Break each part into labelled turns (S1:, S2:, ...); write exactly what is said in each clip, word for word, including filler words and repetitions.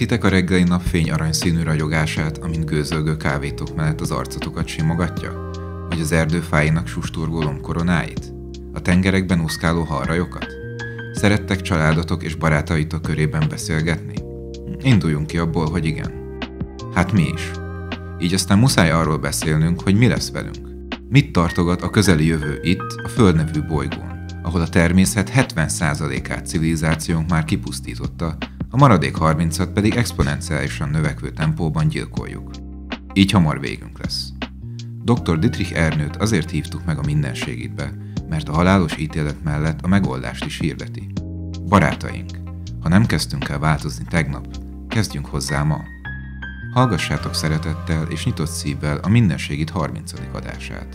S1: Értitek a reggeli napfény aranyszínű ragyogását, amint gőzölgő kávétok mellett az arcotokat simogatja? Vagy az erdőfáinak susturgó lombkoronáit? A tengerekben úszkáló halrajokat? Szerettek családotok és barátaitok körében beszélgetni? Induljunk ki abból, hogy igen. Hát mi is. Így aztán muszáj arról beszélnünk, hogy mi lesz velünk. Mit tartogat a közeli jövő itt, a Föld nevű bolygón, ahol a természet hetven százalékát civilizációnk már kipusztította, a maradék harmincat pedig exponenciálisan növekvő tempóban gyilkoljuk. Így hamar végünk lesz. doktor Dietrich Ernőt azért hívtuk meg a mindenségitbe, mert a halálos ítélet mellett a megoldást is hirdeti. Barátaink, ha nem kezdtünk el változni tegnap, kezdjünk hozzá ma. Hallgassátok szeretettel és nyitott szívvel a Mindenségit harmincadik adását.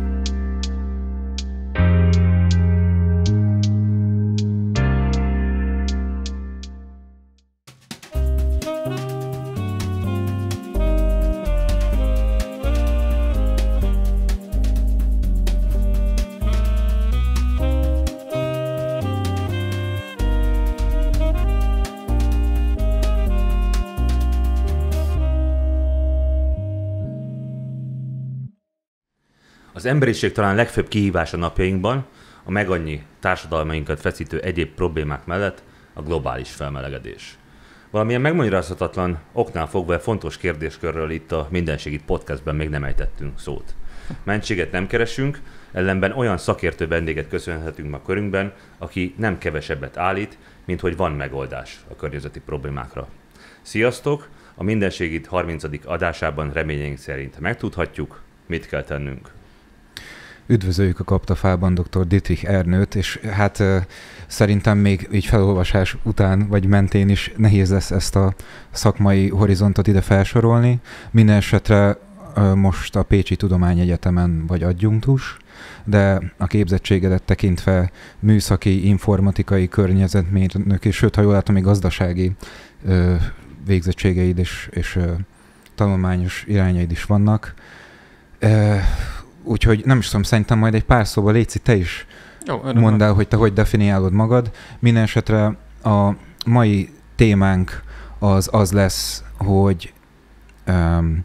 S2: Az emberiség talán legfőbb kihívása napjainkban, a megannyi társadalmainkat feszítő egyéb problémák mellett a globális felmelegedés. Valamilyen megmagyarázhatatlan oknál fogva fontos kérdéskörről itt a Mindenségit podcastben még nem ejtettünk szót. Mentséget nem keresünk, ellenben olyan szakértő vendéget köszönhetünk ma körünkben, aki nem kevesebbet állít, mint hogy van megoldás a környezeti problémákra. Sziasztok! A Mindenségit harmincadik adásában reményeink szerint megtudhatjuk, mit kell tennünk.
S1: Üdvözöljük a Kaptafában doktor Dietrich Ernőt, és hát uh, szerintem még így felolvasás után vagy mentén is nehéz lesz ezt a szakmai horizontot ide felsorolni. Minden esetre uh, most a Pécsi Tudományegyetemen vagy adjunktus, de a képzettségedet tekintve műszaki, informatikai, környezetmérnök, és sőt, ha jól látom, még gazdasági uh, végzettségeid és, és uh, tanulmányos irányaid is vannak. Uh, Úgyhogy nem is tudom, szerintem majd egy pár szóval Léci, te is Jó, mondd el, hogy te hogy definiálod magad. Minden esetre a mai témánk az az lesz, hogy um,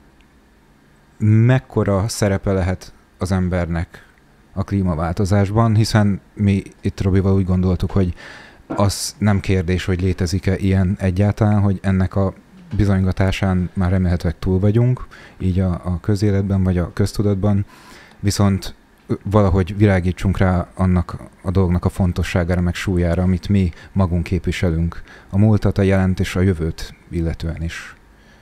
S1: mekkora szerepe lehet az embernek a klímaváltozásban, hiszen mi itt Robival úgy gondoltuk, hogy az nem kérdés, hogy létezik-e ilyen egyáltalán, hogy ennek a bizonygatásán már remélhetőleg túl vagyunk, így a, a közéletben vagy a köztudatban, viszont valahogy világítsunk rá annak a dolognak a fontosságára, meg súlyára, amit mi magunk képviselünk, a múltat, a jelent és a jövőt illetően is.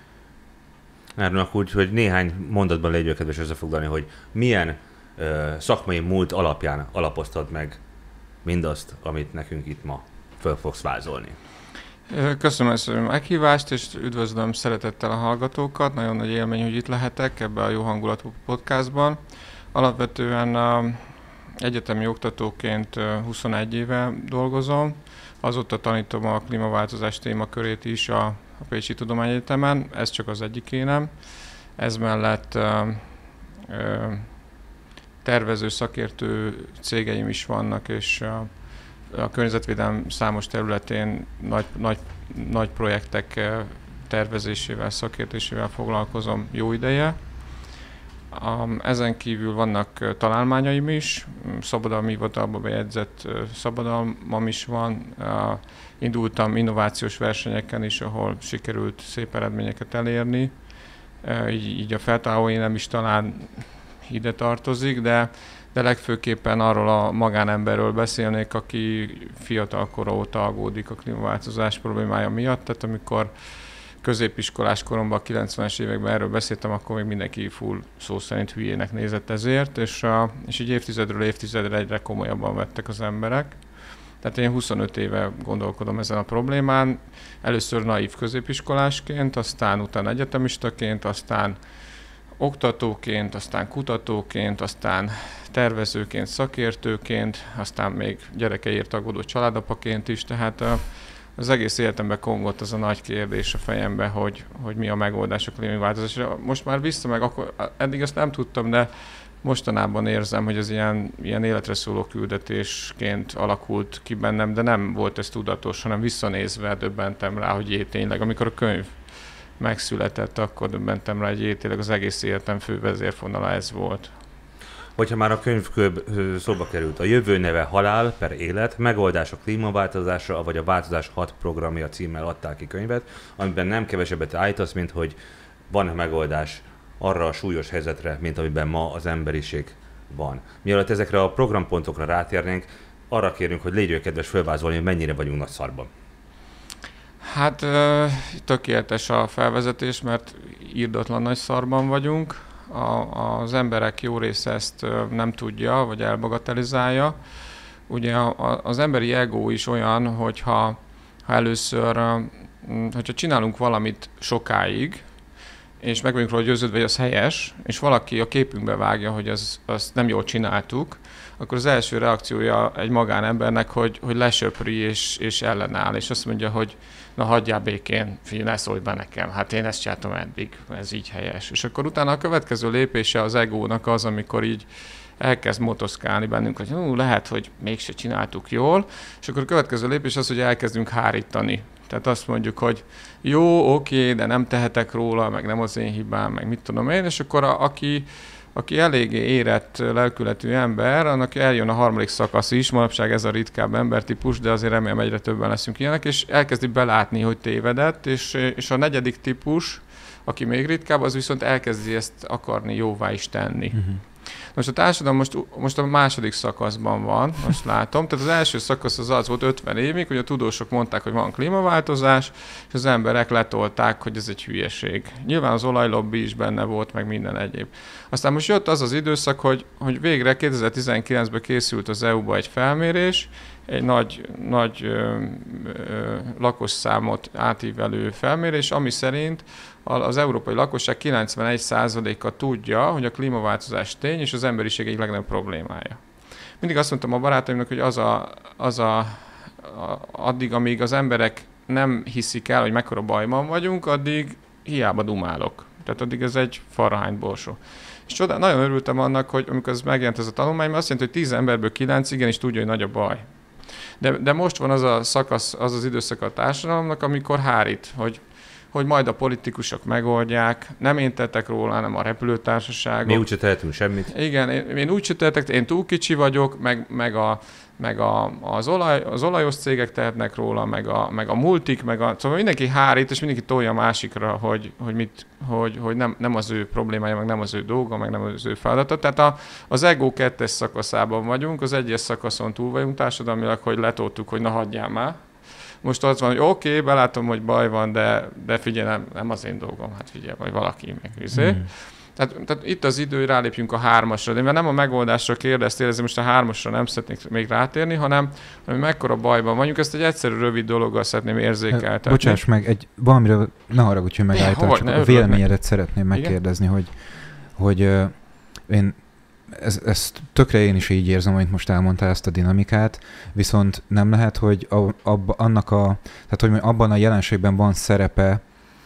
S2: Erről úgy, hogy néhány mondatban légy kedves összefoglalni, hogy milyen ö, szakmai múlt alapján alapoztad meg mindazt, amit nekünk itt ma föl fogsz vázolni.
S3: Köszönöm ezt a meghívást, és üdvözlöm szeretettel a hallgatókat. Nagyon nagy élmény, hogy itt lehetek ebben a Jó Hangulatú podcastban. Alapvetően uh, egyetemi oktatóként uh, huszonegy éve dolgozom. Azóta tanítom a klímaváltozás témakörét is a, a Pécsi Tudományegyetemen. Ez csak az egyik énem. Ez mellett uh, uh, tervező, szakértő cégeim is vannak, és uh, a környezetvédelem számos területén nagy, nagy, nagy projektek tervezésével, szakértésével foglalkozom jó ideje. Ezen kívül vannak találmányaim is, szabadalmi hivatalba bejegyzett szabadalmam is van. Indultam innovációs versenyeken is, ahol sikerült szép eredményeket elérni. Így, így a feltalálói nem is talán ide tartozik, de de legfőképpen arról a magánemberről beszélnék, aki fiatal kora óta aggódik a klímaváltozás problémája miatt. Tehát amikor középiskolás koromban, a kilencvenes években erről beszéltem, akkor még mindenki full szó szerint hülyének nézett ezért, és, a, és így évtizedről évtizedre egyre komolyabban vettek az emberek. Tehát én huszonöt éve gondolkodom ezen a problémán. Először naív középiskolásként, aztán utána egyetemistaként, aztán oktatóként, aztán kutatóként, aztán tervezőként, szakértőként, aztán még gyerekeért aggódó családapaként is, tehát az egész életemben kongott az a nagy kérdés a fejembe, hogy, hogy mi a megoldás a klímaváltozásra. Most már vissza meg, akkor, eddig ezt nem tudtam, de mostanában érzem, hogy ez ilyen, ilyen életre szóló küldetésként alakult ki bennem, de nem volt ez tudatos, hanem visszanézve döbbentem rá, hogy jé, tényleg, amikor a könyv megszületett, akkor döbbentem rá, hogy jé, tényleg az egész életem fő vezérfonala ez volt.
S2: Hogyha már a könyvköb szóba került, a jövő neve Halál per élet, megoldás a klímaváltozásra, vagy a Változás hat programja címmel adták ki könyvet, amiben nem kevesebbet állítasz, mint hogy van megoldás arra a súlyos helyzetre, mint amiben ma az emberiség van. Mielőtt ezekre a programpontokra rátérnénk, arra kérünk, hogy légy kedves fölvázolni, hogy mennyire vagyunk nagy szarban.
S3: Hát tökéletes a felvezetés, mert irdatlan nagy szarban vagyunk. A, az emberek jó része ezt nem tudja, vagy elbagatelizálja. Ugye az emberi ego is olyan, hogyha ha először, hogyha csinálunk valamit sokáig, és meg vagyunk róla győződve, hogy az helyes, és valaki a képünkbe vágja, hogy az, azt nem jól csináltuk, akkor az első reakciója egy magánembernek, hogy, hogy lesöpri és, és ellenáll, és azt mondja, hogy na hagyjál békén, figyelj, ne szólj be nekem, hát én ezt csináltam eddig, ez így helyes. És akkor utána a következő lépése az egónak az, amikor így elkezd motoszkálni bennünk, hogy hú, lehet, hogy mégse csináltuk jól, és akkor a következő lépés az, hogy elkezdünk hárítani. Tehát azt mondjuk, hogy jó, oké, de nem tehetek róla, meg nem az én hibám, meg mit tudom én, és akkor a, aki, aki eléggé érett lelkületű ember, annak eljön a harmadik szakasz is, manapság ez a ritkább embertípus, de azért remélem egyre többen leszünk ilyenek, és elkezdi belátni, hogy tévedett, és, és a negyedik típus, aki még ritkább, az viszont elkezdi ezt akarni jóvá is tenni. Uh-huh. Most a társadalom most, most a második szakaszban van, most látom. Tehát az első szakasz az az volt ötven évig, hogy a tudósok mondták, hogy van klímaváltozás, és az emberek letolták, hogy ez egy hülyeség. Nyilván az olajlobbi is benne volt, meg minden egyéb. Aztán most jött az az időszak, hogy, hogy végre kétezer-tizenkilencben készült az é u-ba egy felmérés, egy nagy, nagy ö, ö, lakosszámot átívelő felmérés, ami szerint az európai lakosság kilencvenegy százaléka tudja, hogy a klímaváltozás tény, és az emberiség egyik legnagyobb problémája. Mindig azt mondtam a barátaimnak, hogy az a, az a, a, addig, amíg az emberek nem hiszik el, hogy mekkora bajban vagyunk, addig hiába dumálok. Tehát addig ez egy farrahány borsó. És csodál, nagyon örültem annak, hogy amikor ez megjelent ez a tanulmány, mert azt jelenti, hogy tíz emberből kilenc igenis tudja, hogy nagy a baj. De, de most van az a szakasz, az az időszak a társadalomnak, amikor hárít, hogy, hogy majd a politikusok megoldják, nem én tettek róla, hanem a repülőtársaságok.
S2: Mi úgyse tehetünk semmit.
S3: Igen, én, én úgyse tehetek, én túl kicsi vagyok, meg, meg, a, meg a, az, olaj, az olajos cégek tehetnek róla, meg a, meg a multik, meg a, szóval mindenki hárít, és mindenki tolja a másikra, hogy, hogy, mit, hogy, hogy nem, nem az ő problémája, meg nem az ő dolga, meg nem az ő feladata. Tehát a, az ego kettes szakaszában vagyunk, az egyes szakaszon túl vagyunk társadalmilag, hogy letoltuk, hogy na hagyjál már. Most az van, hogy oké, okay, belátom, hogy baj van, de, de figyelj, nem, nem az én dolgom, hát figyelj, vagy valaki meg vizé. Mm. Tehát, tehát itt az idő, hogy rálépjünk a hármasra. De mivel nem a megoldásra kérdeztél, ezért most a hármasra nem szeretnék még rátérni, hanem hogy mekkora bajban vagyunk. Ezt egy egyszerű, rövid dologgal szeretném érzékeltetni.
S1: Bocsáss meg, egy, valamiről ne haragudj, hogy megállítál, csak a véleményedet szeretném megkérdezni, hogy, hogy uh, én Ez, ezt tökre én is így érzem, amit most elmondtál, ezt a dinamikát, viszont nem lehet, hogy a, abba, annak a, tehát hogy abban a jelenségben van szerepe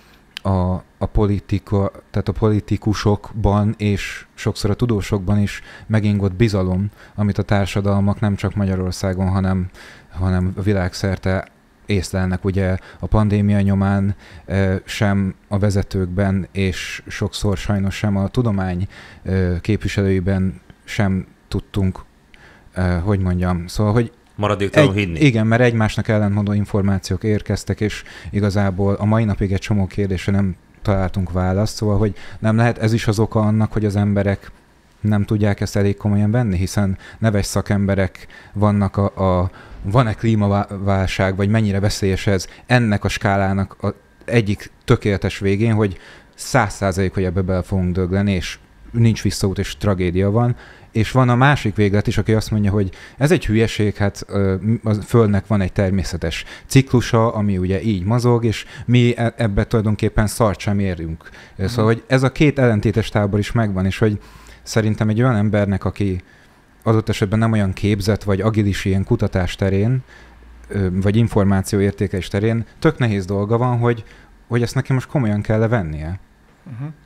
S1: a, a, politika, tehát a politikusokban és sokszor a tudósokban is megingott bizalom, amit a társadalmak nem csak Magyarországon, hanem, hanem világszerte észlelnek. Ugye a pandémia nyomán sem a vezetőkben, és sokszor sajnos sem a tudomány képviselőiben sem tudtunk, hogy mondjam, szóval, hogy
S2: maradéktalanul hinni.
S1: Igen, mert egymásnak ellentmondó információk érkeztek, és igazából a mai napig egy csomó kérdésre nem találtunk választ, szóval, hogy nem lehet ez is az oka annak, hogy az emberek nem tudják ezt elég komolyan venni, hiszen neves szakemberek vannak a, a van-e klímaválság, vagy mennyire veszélyes ez ennek a skálának a egyik tökéletes végén, hogy száz százalék, hogy ebbe bele fogunk dögleni, és nincs visszaút, és tragédia van. És van a másik véglet is, aki azt mondja, hogy ez egy hülyeség, hát a Földnek van egy természetes ciklusa, ami ugye így mozog, és mi ebbe tulajdonképpen szart sem érünk. Uh-huh. Szóval, hogy ez a két ellentétes tábor is megvan, és hogy szerintem egy olyan embernek, aki adott esetben nem olyan képzett, vagy agilis ilyen kutatás terén, vagy információértékelés terén, tök nehéz dolga van, hogy, hogy ezt neki most komolyan kell vennie.
S3: Uh-huh.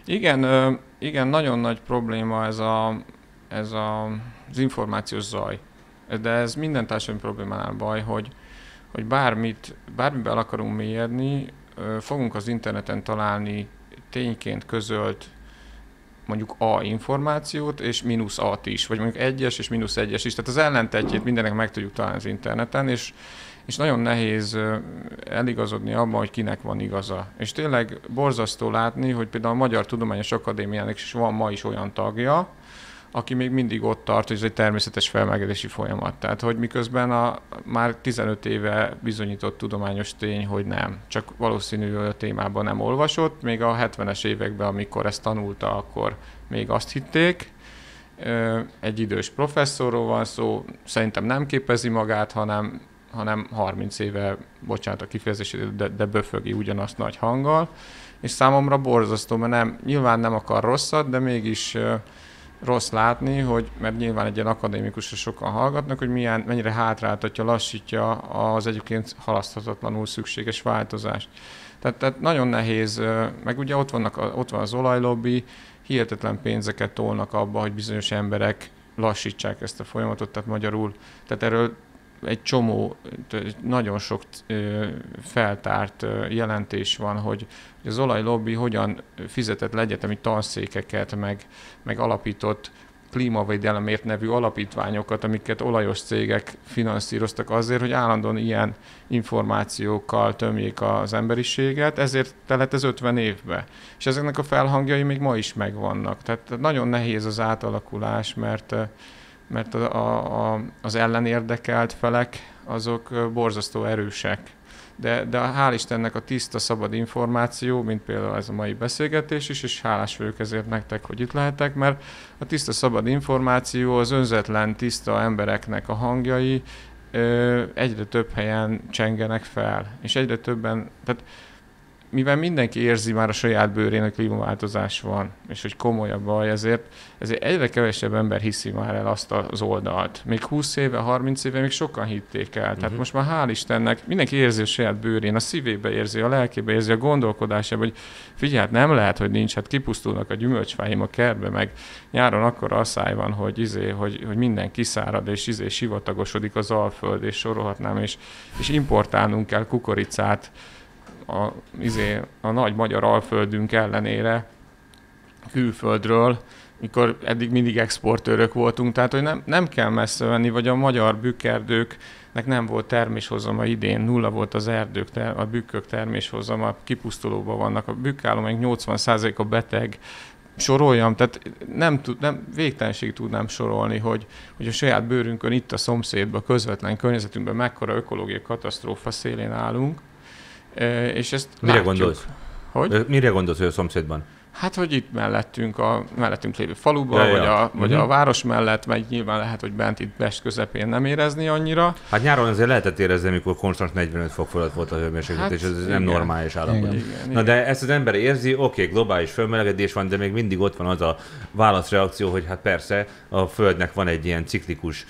S3: Igen, igen, nagyon nagy probléma ez, a, ez a, az információs zaj. De ez minden társadalmi problémánál baj, hogy, hogy bármit, bármiben el akarunk mélyedni, fogunk az interneten találni tényként közölt mondjuk A információt, és mínusz A-t is, vagy mondjuk egyes és mínusz egyes is. Tehát az ellentetjét mindennek meg tudjuk találni az interneten, és, és nagyon nehéz eligazodni abban, hogy kinek van igaza. És tényleg borzasztó látni, hogy például a Magyar Tudományos Akadémiának is van ma is olyan tagja, aki még mindig ott tart, hogy ez egy természetes felmelegedési folyamat. Tehát, hogy miközben a már tizenöt éve bizonyított tudományos tény, hogy nem. Csak valószínű, hogy a témában nem olvasott. Még a hetvenes években, amikor ezt tanulta, akkor még azt hitték. Egy idős professzorról van szó, szerintem nem képezi magát, hanem, hanem harminc éve, bocsánat a kifejezését, de, de böfögi ugyanazt nagy hanggal. És számomra borzasztó, mert nem, nyilván nem akar rosszat, de mégis rossz látni, hogy, mert nyilván egy ilyen akadémikusra sokan hallgatnak, hogy milyen, mennyire hátráltatja, lassítja az egyébként halaszthatatlanul szükséges változást. Tehát, tehát nagyon nehéz, meg ugye ott, vannak, ott van az olajlobby, hihetetlen pénzeket tolnak abba, hogy bizonyos emberek lassítsák ezt a folyamatot, tehát magyarul, tehát erről egy csomó, nagyon sok feltárt jelentés van, hogy az olajlobby hogyan fizetett le egyetemi tanszékeket, meg, meg alapított klímavédelemért nevű alapítványokat, amiket olajos cégek finanszíroztak azért, hogy állandóan ilyen információkkal tömjék az emberiséget, ezért telett ez ötven évbe. És ezeknek a felhangjai még ma is megvannak. Tehát nagyon nehéz az átalakulás, mert mert a, a, az ellenérdekelt felek azok borzasztó erősek. De, de hál' Istennek a tiszta, szabad információ, mint például ez a mai beszélgetés is, és hálás vagyok ezért nektek, hogy itt lehetek, mert a tiszta, szabad információ, az önzetlen, tiszta embereknek a hangjai ö, egyre több helyen csengenek fel. És egyre többen, tehát mivel mindenki érzi már a saját bőrén, hogy klímaváltozás van, és hogy komoly a baj, ezért, ezért egyre kevesebb ember hiszi már el azt az oldalt. Még húsz éve, harminc éve még sokan hitték el. Tehát uh-huh. most már hál' Istennek mindenki érzi a saját bőrén, a szívébe érzi, a lelkébe érzi, a gondolkodásában, hogy figyelj, hát nem lehet, hogy nincs, hát kipusztulnak a gyümölcsfáim a kertbe, meg nyáron akkora asszály van, hogy, izé, hogy, hogy minden kiszárad, és izé sivatagosodik az Alföld, és sorolhatnám, és, és importálnunk kell kukoricát, A, izé, a nagy magyar alföldünk ellenére külföldről, mikor eddig mindig exportőrök voltunk, tehát hogy nem, nem kell messze venni, vagy a magyar bükkerdőknek nem volt terméshozama idén, nulla volt az erdők, a bükkök terméshozama, kipusztulóban vannak, a bükkállomány nyolcvan százaléka beteg, soroljam, tehát nem, tud, nem végtelenség tudnám sorolni, hogy, hogy a saját bőrünkön itt a szomszédban, közvetlen környezetünkben mekkora ökológiai katasztrófa szélén állunk. És ezt
S2: Mire
S3: látjuk.
S2: gondolsz?
S3: Hogy?
S2: Mire gondolsz, hogy a szomszédban?
S3: Hát, hogy itt mellettünk, a mellettünk lévő faluban,
S2: ja,
S3: vagy,
S2: ja.
S3: A, vagy
S2: uh-huh.
S3: a város mellett, meg nyilván lehet, hogy bent itt Pest közepén nem érezni annyira.
S2: Hát nyáron azért lehetett érezni, amikor konstans negyvenöt fok fölött volt a hőmérséklet, hát, és ez igen. nem normális állapot. Igen, igen, Na igen. De ezt az ember érzi, oké, okay, globális felmelegedés van, de még mindig ott van az a válaszreakció, hogy hát persze a Földnek van egy ilyen ciklikus,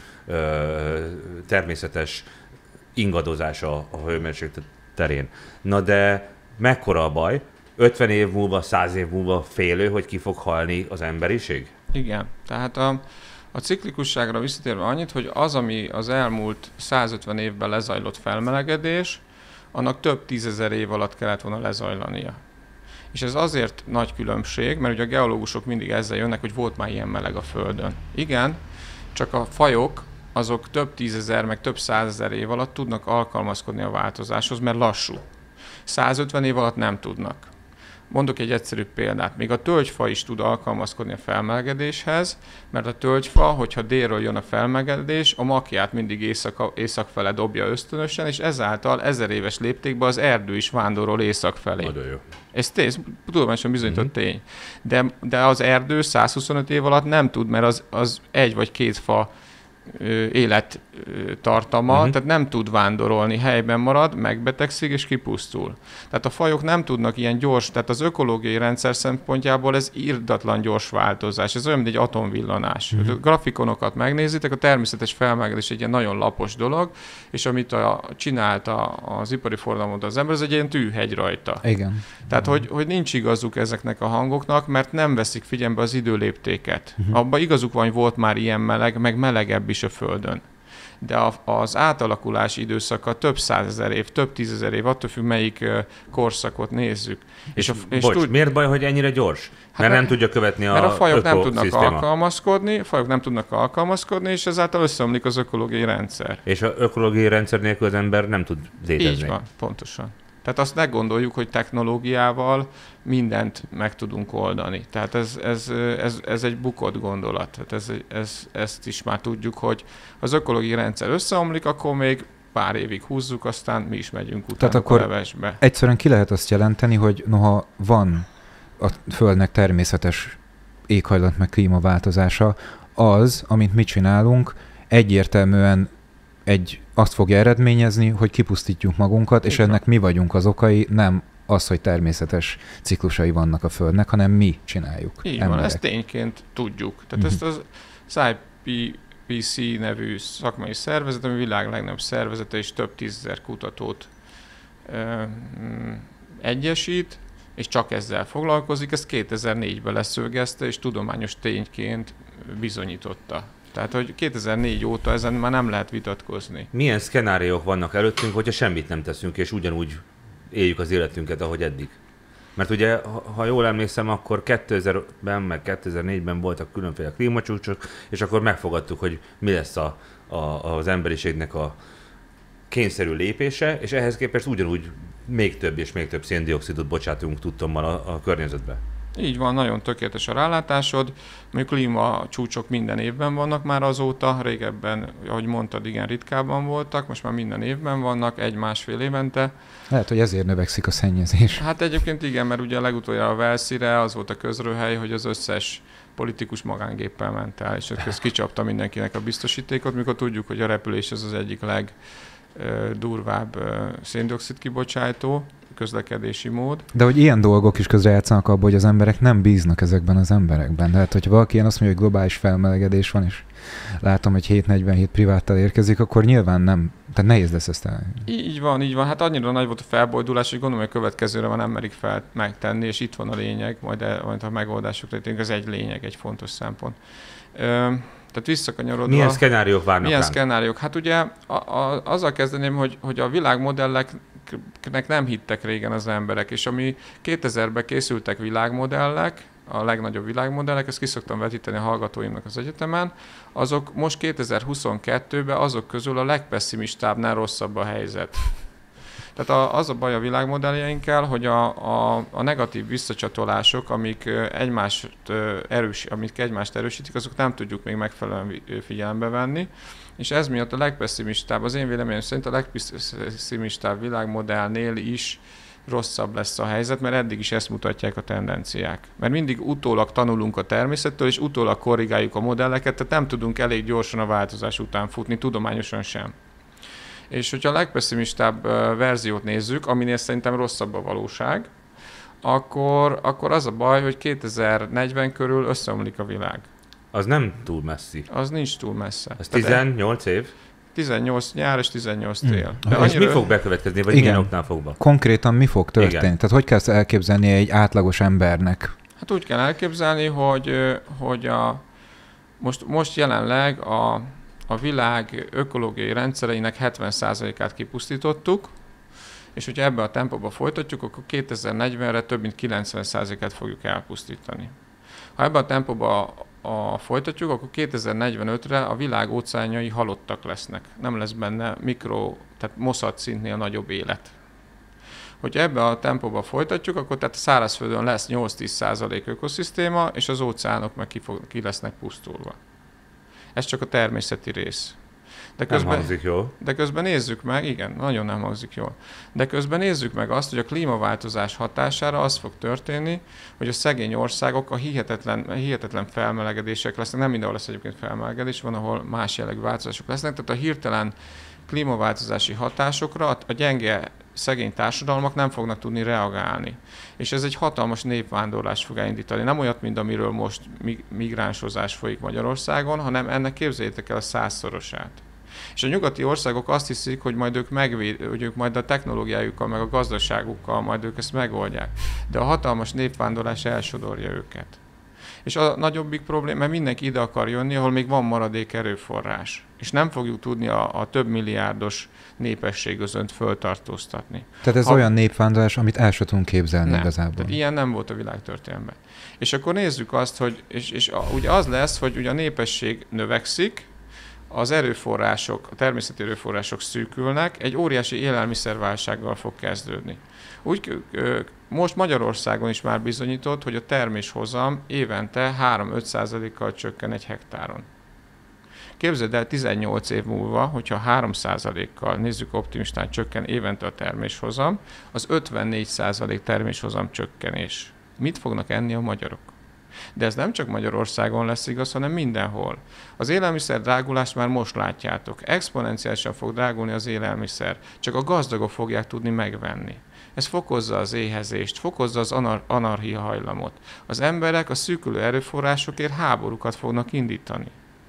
S2: természetes ingadozása a hőmérséklet terén. Na de mekkora a baj? ötven év múlva, száz év múlva félő, hogy ki fog halni az emberiség?
S3: Igen. Tehát a, a ciklikusságra visszatérve annyit, hogy az, ami az elmúlt százötven évben lezajlott felmelegedés, annak több tízezer év alatt kellett volna lezajlania. És ez azért nagy különbség, mert ugye a geológusok mindig ezzel jönnek, hogy volt már ilyen meleg a Földön. Igen, csak a fajok azok több tízezer, meg több százezer év alatt tudnak alkalmazkodni a változáshoz, mert lassú. százötven év alatt nem tudnak. Mondok egy egyszerű példát. Még a tölgyfa is tud alkalmazkodni a felmelegedéshez, mert a tölgyfa, hogyha délről jön a felmelegedés, a makját mindig észak, észak fele dobja ösztönösen, és ezáltal ezer éves léptékben az erdő is vándorol észak felé.
S2: Nagyon jó.
S3: Ez tény, tudományosan bizonyított mm-hmm. tény. De, de az erdő százhuszonöt év alatt nem tud, mert az, az egy vagy két fa élettartama, uh-huh. tehát nem tud vándorolni, helyben marad, megbetegszik és kipusztul. Tehát a fajok nem tudnak ilyen gyors, tehát az ökológiai rendszer szempontjából ez irdatlan gyors változás. Ez olyan, mint egy atomvillanás. Uh-huh. A grafikonokat megnézitek, a természetes felmelegedés egy ilyen nagyon lapos dolog, és amit a, csinált a, az ipari forradalomban az ember, ez egy ilyen tűhegy rajta.
S1: Igen.
S3: Tehát, hogy, hogy nincs igazuk ezeknek a hangoknak, mert nem veszik figyelembe az időléptéket. Uh-huh. Abban igazuk van, hogy volt már ilyen meleg, meg melegebb is a Földön. De a, az átalakulási időszaka több százezer év, több tízezer év, attól függ, melyik uh, korszakot nézzük.
S2: És, és, a, és bocs, tud... miért baj, hogy ennyire gyors? Hát mert nem tudja követni a
S3: Mert a fajok nem tudnak
S2: szisztéma.
S3: alkalmazkodni, a fajok nem tudnak alkalmazkodni, és ezáltal összeomlik az ökológiai rendszer.
S2: És az ökológiai rendszer nélkül az ember nem tud létezni.
S3: Így van, pontosan. Tehát azt ne gondoljuk, hogy technológiával mindent meg tudunk oldani. Tehát ez, ez, ez, ez egy bukott gondolat. Tehát ez, ez, ezt is már tudjuk, hogy az ökológiai rendszer összeomlik, akkor még pár évig húzzuk, aztán mi is megyünk utána a levesbe.
S1: Egyszerűen ki lehet azt jelenteni, hogy noha van a Földnek természetes éghajlat meg klímaváltozása, az, amit mi csinálunk, egyértelműen egy, azt fogja eredményezni, hogy kipusztítjuk magunkat, és ennek mi vagyunk az okai, nem az, hogy természetes ciklusai vannak a Földnek, hanem mi csináljuk.
S3: Így
S1: emberek.
S3: van, ezt tényként tudjuk. Tehát uh-huh. ezt az I P C C nevű szakmai szervezet, ami a világ legnagyobb szervezete, és több tízezer kutatót ö, egyesít, és csak ezzel foglalkozik. Ezt kétezer-négyben leszögezte, és tudományos tényként bizonyította. Tehát, hogy kétezer-négy óta ezen már nem lehet vitatkozni.
S2: Milyen szkenáriók vannak előttünk, hogyha semmit nem teszünk, és ugyanúgy éljük az életünket, ahogy eddig? Mert ugye, ha jól emlékszem, akkor kétezerben, meg kétezer-négyben voltak különféle klímacsúcsok, és akkor megfogadtuk, hogy mi lesz a, a, az emberiségnek a kényszerű lépése, és ehhez képest ugyanúgy még több és még több széndioxidot bocsátunk tudtommal a, a környezetbe.
S3: Így van, nagyon tökéletes a rálátásod. Mondjuk klímacsúcsok minden évben vannak már azóta, régebben, ahogy mondtad, igen, ritkábban voltak, most már minden évben vannak, egy-másfél évente.
S1: Lehet, hogy ezért növekszik a szennyezés.
S3: Hát egyébként igen, mert ugye legutoljára a Velszire az volt a közröhely, hogy az összes politikus magángéppel ment el, és ez kicsapta mindenkinek a biztosítékot, mikor tudjuk, hogy a repülés az az egyik legdurvább széndioxid kibocsátó közlekedési mód.
S1: De hogy ilyen dolgok is közrejátszanak abban, hogy az emberek nem bíznak ezekben az emberekben. Tehát, hogyha valaki ilyen azt mondja, hogy globális felmelegedés van, és látom, hogy hét negyvenhét priváttal érkezik, akkor nyilván nem, tehát nehéz lesz ezt el.
S3: Így van, így van. Hát annyira nagy volt a felbojdulás, hogy gondolom, hogy a következőre már nem merik fel megtenni, és itt van a lényeg, majd, el, majd a megoldások létünk, ez egy lényeg, egy fontos szempont. Ö, tehát visszakanyarodva...
S2: Milyen szkenáriók várnak
S3: Milyen
S2: ránk?
S3: szkenáriók? Hát ugye a, a, azzal kezdeném, hogy, hogy a világmodelleknek nem hittek régen az emberek, és ami kétezerben készültek világmodellek, a legnagyobb világmodellek, ezt ki szoktam vetíteni a hallgatóimnak az egyetemen, azok most kétezer-huszonkettőben azok közül a legpesszimistábbnál rosszabb a helyzet. Tehát a, az a baj a világmodelljeinkkel, hogy a, a, a negatív visszacsatolások, amik egymást, erős, amik egymást erősítik, azok nem tudjuk még megfelelően figyelembe venni, és ez miatt a legpesszimistább, az én véleményem szerint a legpesszimistább világmodellnél is rosszabb lesz a helyzet, mert eddig is ezt mutatják a tendenciák. Mert mindig utólag tanulunk a természettől, és utólag korrigáljuk a modelleket, tehát nem tudunk elég gyorsan a változás után futni, tudományosan sem. És hogyha a legpesszimistább verziót nézzük, aminél szerintem rosszabb a valóság, akkor, akkor az a baj, hogy kétezer-negyven körül összeomlik a világ.
S2: Az nem túl messzi.
S3: Az nincs túl messze.
S2: Ez tizennyolc év?
S3: tizennyolc nyár és tizennyolc tél.
S2: De annyira... És mi fog bekövetkezni, vagy igen, milyen oknál fogva?
S1: Konkrétan mi fog történni? Igen. Tehát hogy kell ezt elképzelni egy átlagos embernek?
S3: Hát úgy kell elképzelni, hogy, hogy a, most, most jelenleg a, a világ ökológiai rendszereinek hetven százalékát kipusztítottuk, és hogyha ebben a tempóban folytatjuk, akkor kétezer-negyvenre több mint kilencven százalékát fogjuk elpusztítani. Ha ebben a tempóban a folytatjuk, akkor kétezer-negyvenötre a világ óceánjai halottak lesznek. Nem lesz benne mikro, tehát moszat szintnél nagyobb élet. Hogyha ebbe a tempóban folytatjuk, akkor tehát a szárazföldön lesz nyolc-tíz százalék ökoszisztéma, és az óceánok meg ki, fog, ki lesznek pusztulva. Ez csak a természeti rész. De közben,
S2: nem hangzik jól.
S3: De közben nézzük meg, igen, nagyon nem hangzik jól. De közben nézzük meg azt, hogy a klímaváltozás hatására az fog történni, hogy a szegény országok a hihetetlen, hihetetlen felmelegedések lesznek. Nem mindenhol lesz egyébként felmelegedés, van, ahol más jellegű változások lesznek. Tehát a hirtelen klímaváltozási hatásokra a gyenge, szegény társadalmak nem fognak tudni reagálni. És ez egy hatalmas népvándorlást fog elindítani. Nem olyat, mint amiről most migránsozás folyik Magyarországon, hanem ennek képzeljétek el a százszorosát. És a nyugati országok azt hiszik, hogy majd ők, megvéd, hogy ők majd a technológiájukkal, meg a gazdaságukkal majd ők ezt megoldják. De a hatalmas népvándorlás elsodorja őket. És a nagyobbik probléma, mert mindenki ide akar jönni, ahol még van maradék erőforrás. És nem fogjuk tudni a, a több milliárdos népességözönt föltartóztatni.
S4: Tehát ez ha... olyan népvándorlás, amit el sem tudunk képzelni
S3: nem.
S4: igazából.
S3: Tehát ilyen nem volt a világtörténelemben. És akkor nézzük azt, hogy és, és a, ugye az lesz, hogy ugye a népesség növekszik, az erőforrások, a természeti erőforrások szűkülnek, egy óriási élelmiszerválsággal fog kezdődni. Úgy, most Magyarországon is már bizonyított, hogy a terméshozam évente három-öt százalékkal csökken egy hektáron. Képzeld el, tizennyolc év múlva, hogyha három százalékkal, nézzük optimistán, csökken évente a terméshozam, az ötvennégy százalék terméshozam csökkenés. Mit fognak enni a magyarok? De ez nem csak Magyarországon lesz igaz, hanem mindenhol. Az élelmiszer drágulást már most látjátok. Exponenciálisan fog drágulni az élelmiszer. Csak a gazdagok fogják tudni megvenni. Ez fokozza az éhezést, fokozza az anar- anarchia hajlamot. Az emberek a szűkülő erőforrásokért háborúkat fognak indítani.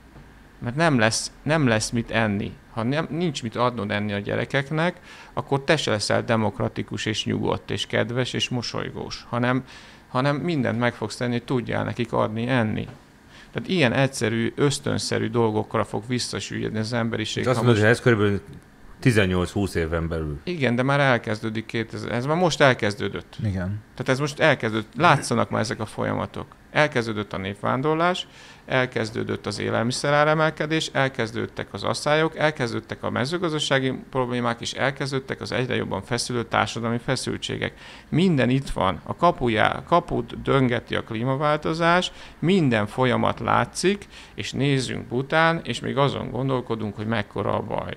S3: Mert nem lesz, nem lesz mit enni. Ha nem, nincs mit adnod enni a gyerekeknek, akkor te se leszel demokratikus és nyugodt és kedves és mosolygós, hanem hanem mindent meg fogsz tenni, hogy tudjál nekik adni, enni. Tehát ilyen egyszerű, ösztönszerű dolgokra fog visszasüllyedni az emberiség.
S2: Azt mondod, hogy ez körülbelül tizennyolc-húsz éven belül.
S3: Igen, de már elkezdődik kétezer. Ez már most elkezdődött.
S4: Igen.
S3: Tehát ez most elkezdődött. Látszanak már ezek a folyamatok. Elkezdődött a népvándorlás, elkezdődött az élelmiszeráremelkedés, elkezdődtek az asszályok, elkezdődtek a mezőgazdasági problémák, és elkezdődtek az egyre jobban feszülő társadalmi feszültségek. Minden itt van. A kapujá, kaput döngeti a klímaváltozás, minden folyamat látszik, és nézzünk után, és még azon gondolkodunk, hogy mekkora a baj.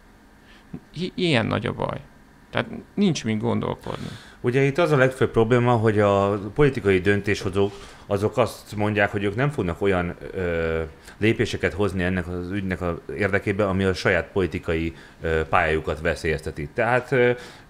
S3: I- ilyen nagy a baj. Tehát nincs mit gondolkodni.
S2: Ugye itt az a legfőbb probléma, hogy a politikai döntéshozók azok azt mondják, hogy ők nem fognak olyan ö, lépéseket hozni ennek az ügynek az érdekében, ami a saját politikai ö, pályájukat veszélyezteti. Tehát ö,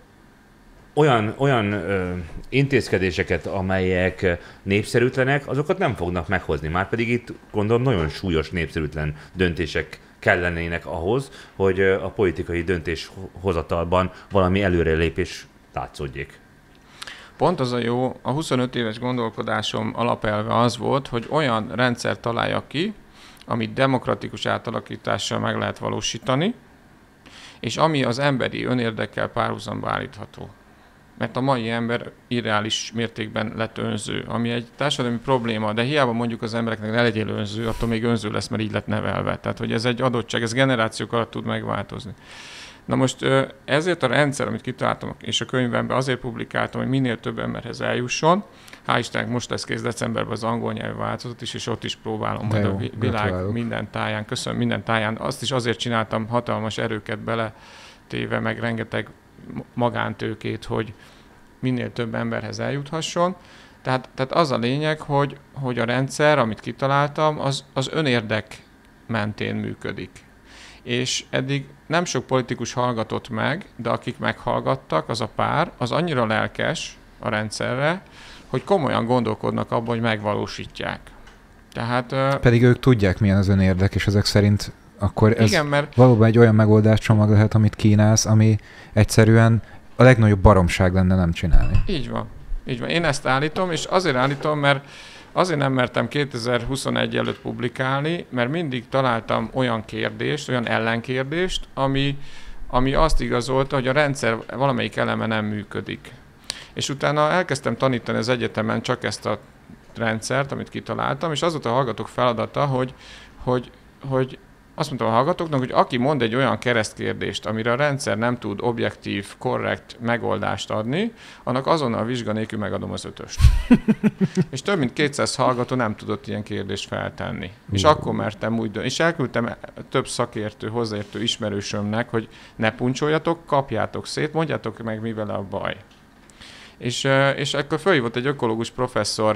S2: olyan, olyan ö, intézkedéseket, amelyek népszerűtlenek, azokat nem fognak meghozni. Márpedig itt gondolom nagyon súlyos népszerűtlen döntések kellenének ahhoz, hogy a politikai döntéshozatalban valami előrelépés látszódjék.
S3: Pont az a jó, a huszonöt éves gondolkodásom alapelve az volt, hogy olyan rendszer találjak ki, amit demokratikus átalakítással meg lehet valósítani, és ami az emberi önérdekkel párhuzamba állítható. Mert a mai ember irreális mértékben lett önző, ami egy társadalmi probléma, de hiába mondjuk az embereknek ne legyél önző, attól még önző lesz, mert így lett nevelve. Tehát, hogy ez egy adottság, ez generációk alatt tud megváltozni. Na most ezért a rendszer, amit kitaláltam, és a könyvemben azért publikáltam, hogy minél több emberhez eljusson. Hál' Istennek most lesz kész decemberben az angol nyelvű változat is, és ott is próbálom majd a világ minden táján, köszönöm, minden táján. Azt is azért csináltam, hatalmas erőket beletéve, meg rengeteg magántőkét, hogy minél több emberhez eljuthasson. Tehát, tehát az a lényeg, hogy, hogy a rendszer, amit kitaláltam, az, az önérdek mentén működik. És eddig nem sok politikus hallgatott meg, de akik meghallgattak, az a pár, az annyira lelkes a rendszerre, hogy komolyan gondolkodnak abban, hogy megvalósítják. Tehát,
S4: pedig ők tudják, milyen az önérdek, és ezek szerint akkor ez
S3: igen, mert
S4: valóban egy olyan megoldáscsomag lehet, amit kínálsz, ami egyszerűen a legnagyobb baromság lenne nem csinálni.
S3: Így van. Így van. Én ezt állítom, és azért állítom, mert azért nem mertem kétezer-huszonegy előtt publikálni, mert mindig találtam olyan kérdést, olyan ellenkérdést, ami, ami azt igazolta, hogy a rendszer valamelyik eleme nem működik. És utána elkezdtem tanítani az egyetemen csak ezt a rendszert, amit kitaláltam, és az volt a hallgatók feladata, hogy, hogy, hogy azt mondtam a hallgatóknak, hogy aki mond egy olyan keresztkérdést, amire a rendszer nem tud objektív, korrekt megoldást adni, annak azonnal vizsga nélkül megadom az ötöst. És több mint kétszáz hallgató nem tudott ilyen kérdést feltenni. Uh. És akkor mertem úgy dönteni. És elküldtem több szakértő, hozzáértő ismerősömnek, hogy ne puncsoljatok, kapjátok szét, mondjátok meg, mi vele a baj. És, és akkor fölhívott egy ökológus professzor,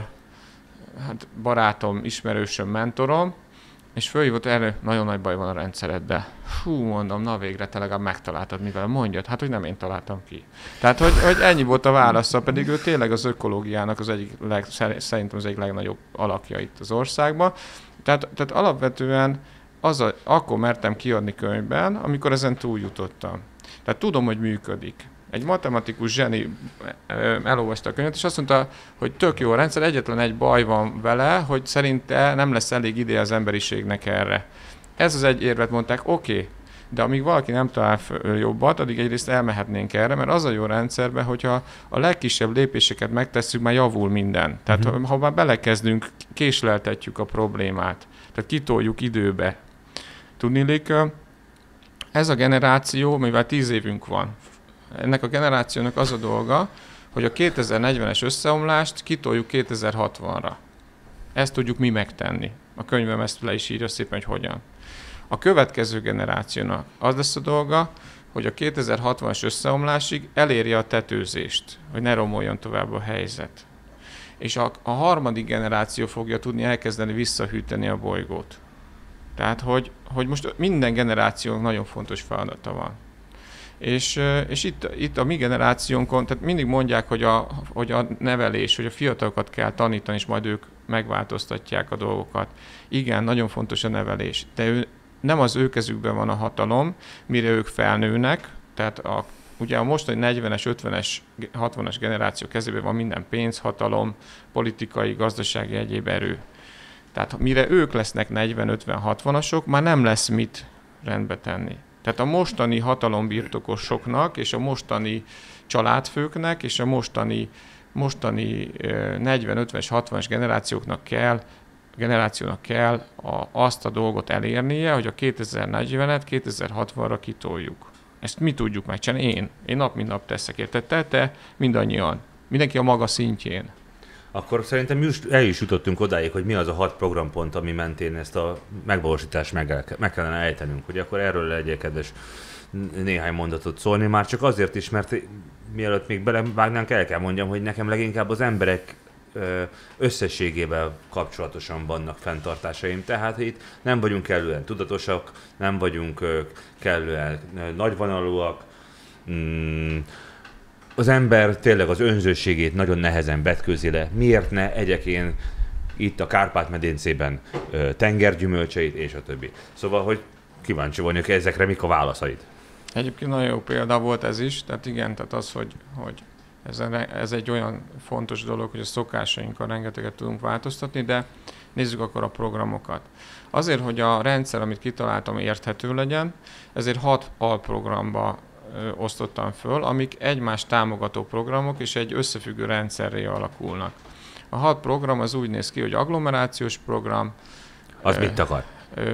S3: hát barátom, ismerősöm, mentorom, és fölhívott erre, nagyon nagy baj van a rendszeredben. Hú, mondom, na végre te legalább megtaláltad, mivel mondjad. Hát, hogy nem én találtam ki. Tehát, hogy, hogy ennyi volt a válasza, pedig ő tényleg az ökológiának az egyik, leg, szerintem az egyik legnagyobb alakja itt az országban. Tehát, tehát alapvetően az a, akkor mertem kiadni könyvben, amikor ezen túljutottam. Tehát tudom, hogy működik. Egy matematikus zseni elolvasta a könyvet, és azt mondta, hogy tök jó a rendszer, egyetlen egy baj van vele, hogy szerinte nem lesz elég ideje az emberiségnek erre. Ez az egy érvet mondták, oké, okay, de amíg valaki nem talál jobbat, addig egyrészt elmehetnénk erre, mert az a jó rendszerben, hogyha a legkisebb lépéseket megtesszük, már javul minden. Tehát uh-huh. ha, ha már belekezdünk, késleltetjük a problémát, tehát kitoljuk időbe. Tudniillik, ez a generáció, mivel tíz évünk van, ennek a generációnak az a dolga, hogy a kétezer-negyvenes összeomlást kitoljuk kétezer-hatvanra. Ezt tudjuk mi megtenni. A könyvem ezt le is írja szépen, hogy hogyan. A következő generációnak az lesz a dolga, hogy a kétezer-hatvanas összeomlásig elérje a tetőzést, hogy ne romoljon tovább a helyzet. És a, a harmadik generáció fogja tudni elkezdeni visszahűteni a bolygót. Tehát, hogy, hogy most minden generációnak nagyon fontos feladata van. És, és itt, itt a mi generációnkon, tehát mindig mondják, hogy a, hogy a nevelés, hogy a fiatalokat kell tanítani, és majd ők megváltoztatják a dolgokat. Igen, nagyon fontos a nevelés, de ő, nem az ő kezükben van a hatalom, mire ők felnőnek, tehát a, ugye a mostani negyvenes, ötvenes, hatvanas generáció kezében van minden pénz, hatalom, politikai, gazdasági, egyéb erő. Tehát mire ők lesznek negyven, ötven, hatvanasok, már nem lesz mit rendbe tenni. Tehát a mostani hatalombirtokosoknak és a mostani családfőknek és a mostani, mostani negyven, ötvenes, hatvanas generációknak kell, generációnak kell a, azt a dolgot elérnie, hogy a kétezer-negyvenet kétezer-hatvanra kitoljuk. Ezt mi tudjuk megcsinálni? Én. Én nap mint nap teszek, érted? Te, te, mindannyian. Mindenki a maga szintjén.
S2: Akkor szerintem el is jutottunk odáig, hogy mi az a hat programpont, ami mentén ezt a megvalósítást meg, meg kellene ejtenünk. Hogy akkor erről legyél kedves néhány mondatot szólni, már csak azért is, mert mielőtt még belevágnánk, el kell mondjam, hogy nekem leginkább az emberek összességével kapcsolatosan vannak fenntartásaim. Tehát itt nem vagyunk kellően tudatosak, nem vagyunk kellően nagyvonalúak, mm, az ember tényleg az önzőségét nagyon nehezen vetkőzi le. Miért ne egyek én itt a Kárpát-medencében tengergyümölcseit, és a többi. Szóval, hogy kíváncsi vagyok, hogy ezekre mik a válaszaid.
S3: Egyébként nagyon jó példa volt ez is, tehát igen, tehát az, hogy, hogy ez, ez egy olyan fontos dolog, hogy a szokásainkkal rengeteget tudunk változtatni, de nézzük akkor a programokat. Azért, hogy a rendszer, amit kitaláltam, érthető legyen, ezért hat alprogramba osztottam föl, amik egymást támogató programok és egy összefüggő rendszerré alakulnak. A hat program az úgy néz ki, hogy agglomerációs program.
S2: Az ö, mit akar?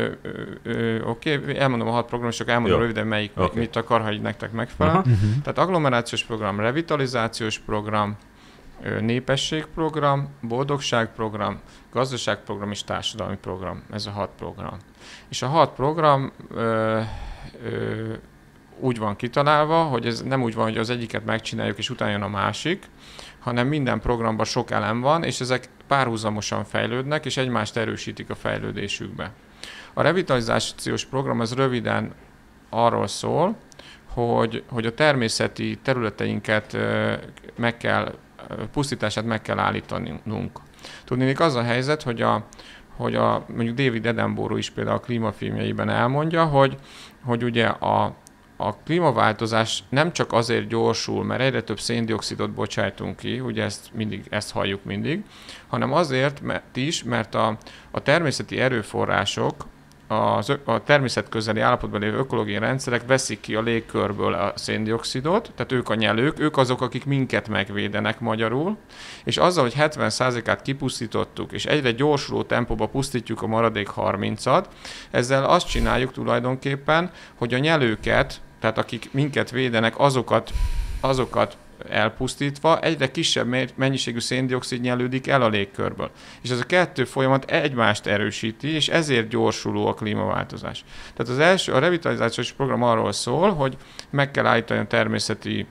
S3: Oké, okay, elmondom a hat program, és csak elmondom Jó. röviden, melyik okay. mit akar, ha így nektek megfelel. Uh-huh. Tehát agglomerációs program, revitalizációs program, népességprogram, boldogságprogram, gazdaságprogram és társadalmi program. Ez a hat program. És a hat program ö, ö, úgy van kitalálva, hogy ez nem úgy van, hogy az egyiket megcsináljuk, és utána jön a másik, hanem minden programban sok elem van, és ezek párhuzamosan fejlődnek, és egymást erősítik a fejlődésükbe. A revitalizációs program az röviden arról szól, hogy, hogy a természeti területeinket meg kell, pusztítását meg kell állítanunk. Tudnék az a helyzet, hogy, a, hogy a, mondjuk David Attenborough is például a klímafilmjeiben elmondja, hogy, hogy ugye a A klímaváltozás nem csak azért gyorsul, mert egyre több széndioxidot bocsájtunk ki, ugye ezt, mindig, ezt halljuk mindig, hanem azért mert is, mert a, a természeti erőforrások az, a természet közeli állapotban lévő ökológiai rendszerek veszik ki a légkörből a széndioxidot, tehát ők a nyelők, ők azok, akik minket megvédenek magyarul, és azzal, hogy hetven százalékát kipusztítottuk, és egyre gyorsuló tempóba pusztítjuk a maradék harmincat, ezzel azt csináljuk tulajdonképpen, hogy a nyelőket, tehát akik minket védenek, azokat, azokat elpusztítva egyre kisebb mennyiségű széndioxid nyelődik el a légkörből. És ez a kettő folyamat egymást erősíti, és ezért gyorsuló a klímaváltozás. Tehát az első, a revitalizációs program arról szól, hogy meg kell állítani a természeti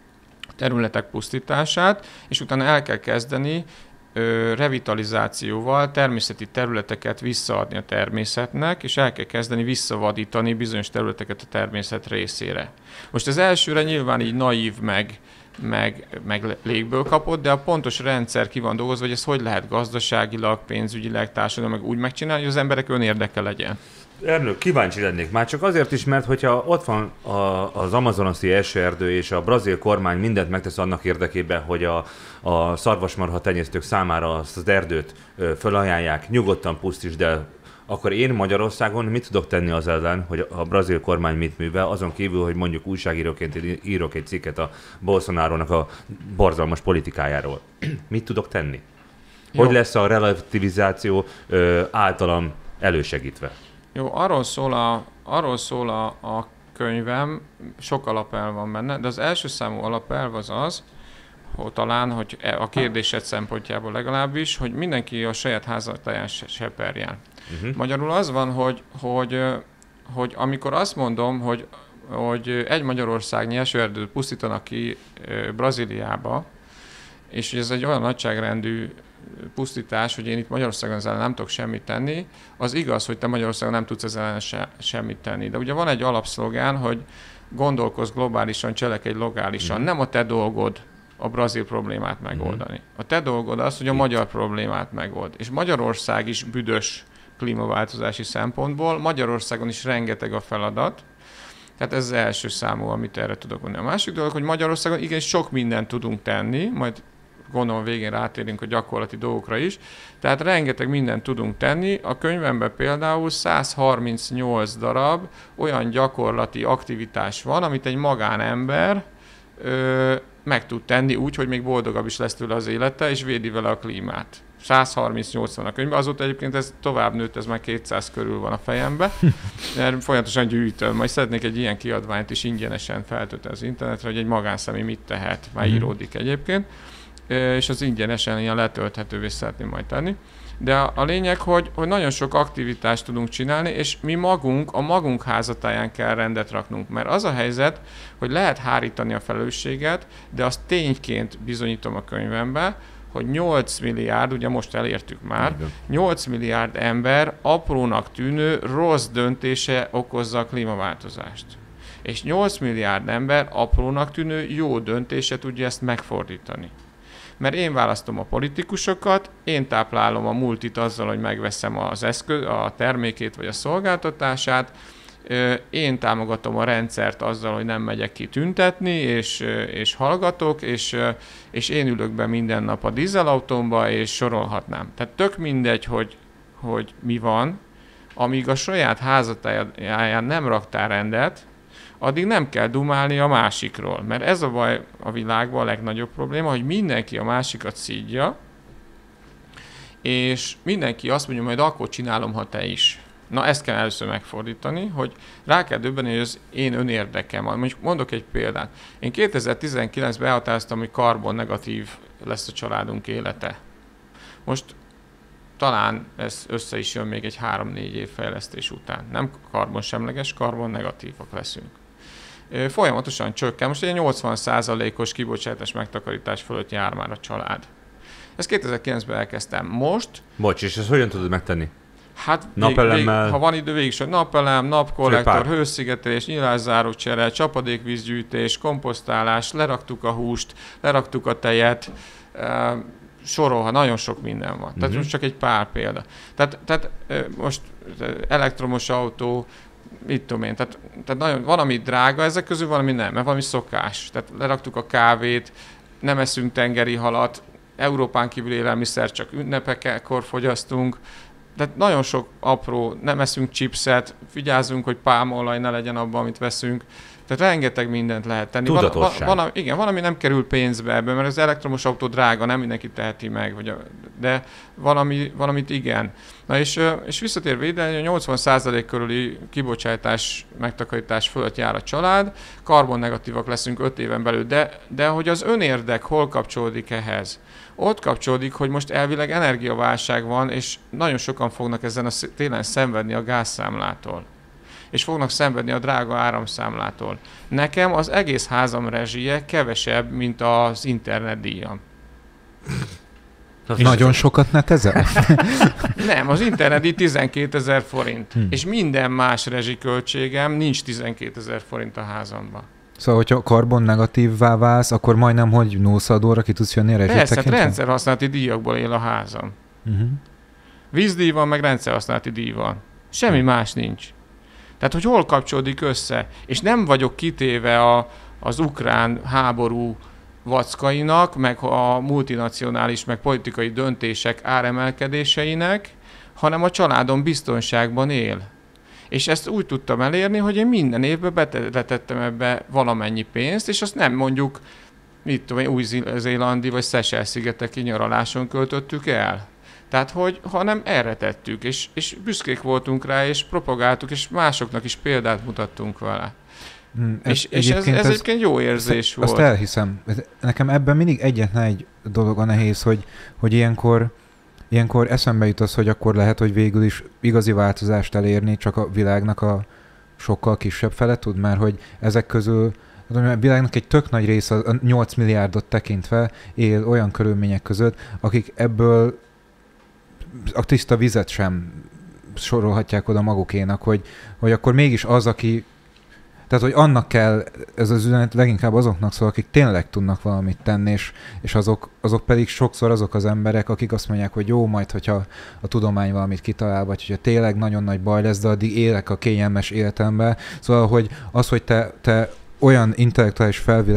S3: területek pusztítását, és utána el kell kezdeni ö, revitalizációval természeti területeket visszaadni a természetnek, és el kell kezdeni visszavadítani bizonyos területeket a természet részére. Most az elsőre nyilván így naív meg Meg, meg légből kapott, de a pontos rendszer ki van dolgozva, hogy ez hogy lehet gazdaságilag, pénzügyileg, társadalmilag meg úgy megcsinálni, hogy az emberek önérdeke legyen.
S2: Ernő, kíváncsi lennék már csak azért is, mert hogyha ott van a, az amazonaszi esőerdő, és a brazil kormány mindent megtesz annak érdekében, hogy a, a szarvasmarha tenyésztők számára azt az erdőt ö, fölajánlják, nyugodtan pusztítsd el, akkor én Magyarországon mit tudok tenni az ellen, hogy a brazil kormány mit művel, azon kívül, hogy mondjuk újságíróként írok egy cikket a Bolsonarónak a borzalmas politikájáról. Mit tudok tenni? Jó. Hogy lesz a relativizáció ö, általam elősegítve?
S3: Jó, arról szól a, arról szól a, a könyvem, sok alapelv van benne, de az első számú alapelv az az, hogy talán, hogy a kérdésed szempontjából legalábbis, hogy mindenki a saját házatáján seperjen. Uh-huh. Magyarul az van, hogy, hogy, hogy amikor azt mondom, hogy, hogy egy Magyarországnyi esőerdőt pusztítanak ki Brazíliába, és hogy ez egy olyan nagyságrendű pusztítás, hogy én itt Magyarországon ezzel nem tudok semmit tenni, az igaz, hogy te Magyarországon nem tudsz ezzel se, semmit tenni. De ugye van egy alapszlogán, hogy gondolkozz globálisan, cselekedj lokálisan. Uh-huh. Nem a te dolgod a brazil problémát megoldani. Uh-huh. A te dolgod az, hogy a magyar problémát megold. És Magyarország is büdös klímaváltozási szempontból. Magyarországon is rengeteg a feladat. Tehát ez az első számú, amit erre tudok mondani. A másik dolog, hogy Magyarországon igen, sok mindent tudunk tenni, majd gondolom végén rátérünk a gyakorlati dolgokra is. Tehát rengeteg mindent tudunk tenni. A könyvemben például száz harmincnyolc darab olyan gyakorlati aktivitás van, amit egy magánember ö, meg tud tenni úgy, hogy még boldogabb is lesz tőle az élete, és védi vele a klímát. száz harmincnyolc van a könyvben, azóta egyébként ez tovább nőtt, ez már kétszáz körül van a fejembe, mert folyamatosan gyűjtöm. Majd szeretnék egy ilyen kiadványt is ingyenesen feltölteni az internetre, hogy egy magánszemély mit tehet, már íródik egyébként, és az ingyenesen ilyen letölthetővé szeretném majd tenni. De a lényeg, hogy, hogy nagyon sok aktivitást tudunk csinálni, és mi magunk, a magunk házatáján kell rendet raknunk. Mert az a helyzet, hogy lehet hárítani a felelősséget, de azt tényként bizonyítom a könyvemben, hogy nyolc milliárd, ugye most elértük már, nyolc milliárd ember aprónak tűnő rossz döntése okozza a klímaváltozást. És nyolc milliárd ember aprónak tűnő jó döntése tudja ezt megfordítani. Mert én választom a politikusokat, én táplálom a multit azzal, hogy megveszem az eszköz, a termékét vagy a szolgáltatását, én támogatom a rendszert azzal, hogy nem megyek ki tüntetni, és, és hallgatok, és, és én ülök be minden nap a dízelautómba, és sorolhatnám. Tehát tök mindegy, hogy, hogy mi van, amíg a saját házatáján nem raktál rendet, addig nem kell dumálni a másikról. Mert ez a baj a világban a legnagyobb probléma, hogy mindenki a másikat szídja, és mindenki azt mondja, majd akkor csinálom, ha te is. Na, ezt kell először megfordítani, hogy rá kell döbbenni, hogy az én önérdekem van. Mondjuk mondok egy példát. Én kétezer-tizenkilencben elhatároztam, hogy karbonnegatív lesz a családunk élete. Most talán ez össze is jön még egy három-négy év fejlesztés után. Nem karbonsemleges, karbonnnegatívak leszünk. Folyamatosan csökken. Most egy nyolcvan százalékos kibocsátás megtakarítás fölött jár már a család. Ezt kétezer-kilencben elkezdtem. Most...
S2: Bocs, és ezt hogyan tudod megtenni?
S3: Hát,
S2: napelemmel...
S3: vég, ha van idő, végig is, napelem, napkollektor, hőszigetelés, nyilászárócsere, csapadékvízgyűjtés, komposztálás, leraktuk a húst, leraktuk a tejet, uh, sorolha, nagyon sok minden van. Uh-huh. Tehát most csak egy pár példa. Tehát, tehát uh, most elektromos autó, mit tudom én, tehát, tehát nagyon, van, ami drága ezek közül, van, ami nem, mert valami szokás. Tehát leraktuk a kávét, nem eszünk tengeri halat, Európán kívül élelmiszer csak ünnepekkor fogyasztunk, tehát nagyon sok apró, nem eszünk chipset, vigyázzunk, hogy pálmaolaj ne legyen abban, amit veszünk. Tehát rengeteg mindent lehet tenni.
S2: Tudatosság.
S3: Van, van, igen, van, ami nem kerül pénzbe ebben, mert az elektromos autó drága, nem mindenki teheti meg, vagy a, de van, ami, van, amit igen. Na és, és visszatérve ide, a nyolcvan százalék körüli kibocsátás, megtakarítás fölött jár a család, karbonnegatívak leszünk öt éven belül, de, de hogy az önérdek hol kapcsolódik ehhez? Ott kapcsolódik, hogy most elvileg energiaválság van, és nagyon sokan fognak ezen a télen szenvedni a gázszámlától. És fognak szenvedni a drága áramszámlától. Nekem az egész házam rezsie kevesebb, mint az internetdíjam.
S4: Nagyon sokat netezel?
S3: Nem, az internetdíj tizenkétezer forint.
S4: Hmm.
S3: És minden más rezsiköltségem nincs tizenkétezer forint a házamban.
S4: Szóval, hogyha karbon negatívvá válsz, akkor majdnem, hogy nószadóra ki tudsz jönni a rezsit
S3: Persze, hát
S4: tekintve?
S3: rendszerhasználati díjakból él a házam.
S4: Uh-huh.
S3: Vízdíj van, meg rendszerhasználati díj van. Semmi hmm. más nincs. Tehát, hogy hol kapcsolódik össze. És nem vagyok kitéve a, az ukrán háború vackainak, meg a multinacionális, meg politikai döntések áremelkedéseinek, hanem a családom biztonságban él. És ezt úgy tudtam elérni, hogy én minden évben betettem ebbe valamennyi pénzt, és azt nem mondjuk, mit tudom én, új-zélandi vagy Seychelles-szigeteki nyaraláson költöttük el. Tehát, hogy, hanem erre tettük, és, és büszkék voltunk rá, és propagáltuk, és másoknak is példát mutattunk vele. Hmm, és és ez, ez, ez egyébként jó érzés
S4: ezt,
S3: volt.
S4: Azt elhiszem. Nekem ebben mindig egyetlen egy dolog a nehéz, hogy, hogy ilyenkor, ilyenkor eszembe jut az, hogy akkor lehet, hogy végül is igazi változást elérni, csak a világnak a sokkal kisebb fele tud, mert hogy ezek közül a világnak egy tök nagy része, a nyolc milliárdot tekintve él olyan körülmények között, akik ebből a tiszta vizet sem sorolhatják oda magukénak, hogy, hogy akkor mégis az, aki, tehát hogy annak kell, ez az üzenet leginkább azoknak szól, akik tényleg tudnak valamit tenni, és, és azok, azok pedig sokszor azok az emberek, akik azt mondják, hogy jó, majd hogyha a tudomány valamit kitalál, vagy hogyha tényleg nagyon nagy baj lesz, de addig élek a kényelmes életembe. Szóval, hogy az, hogy te, te olyan intellektuális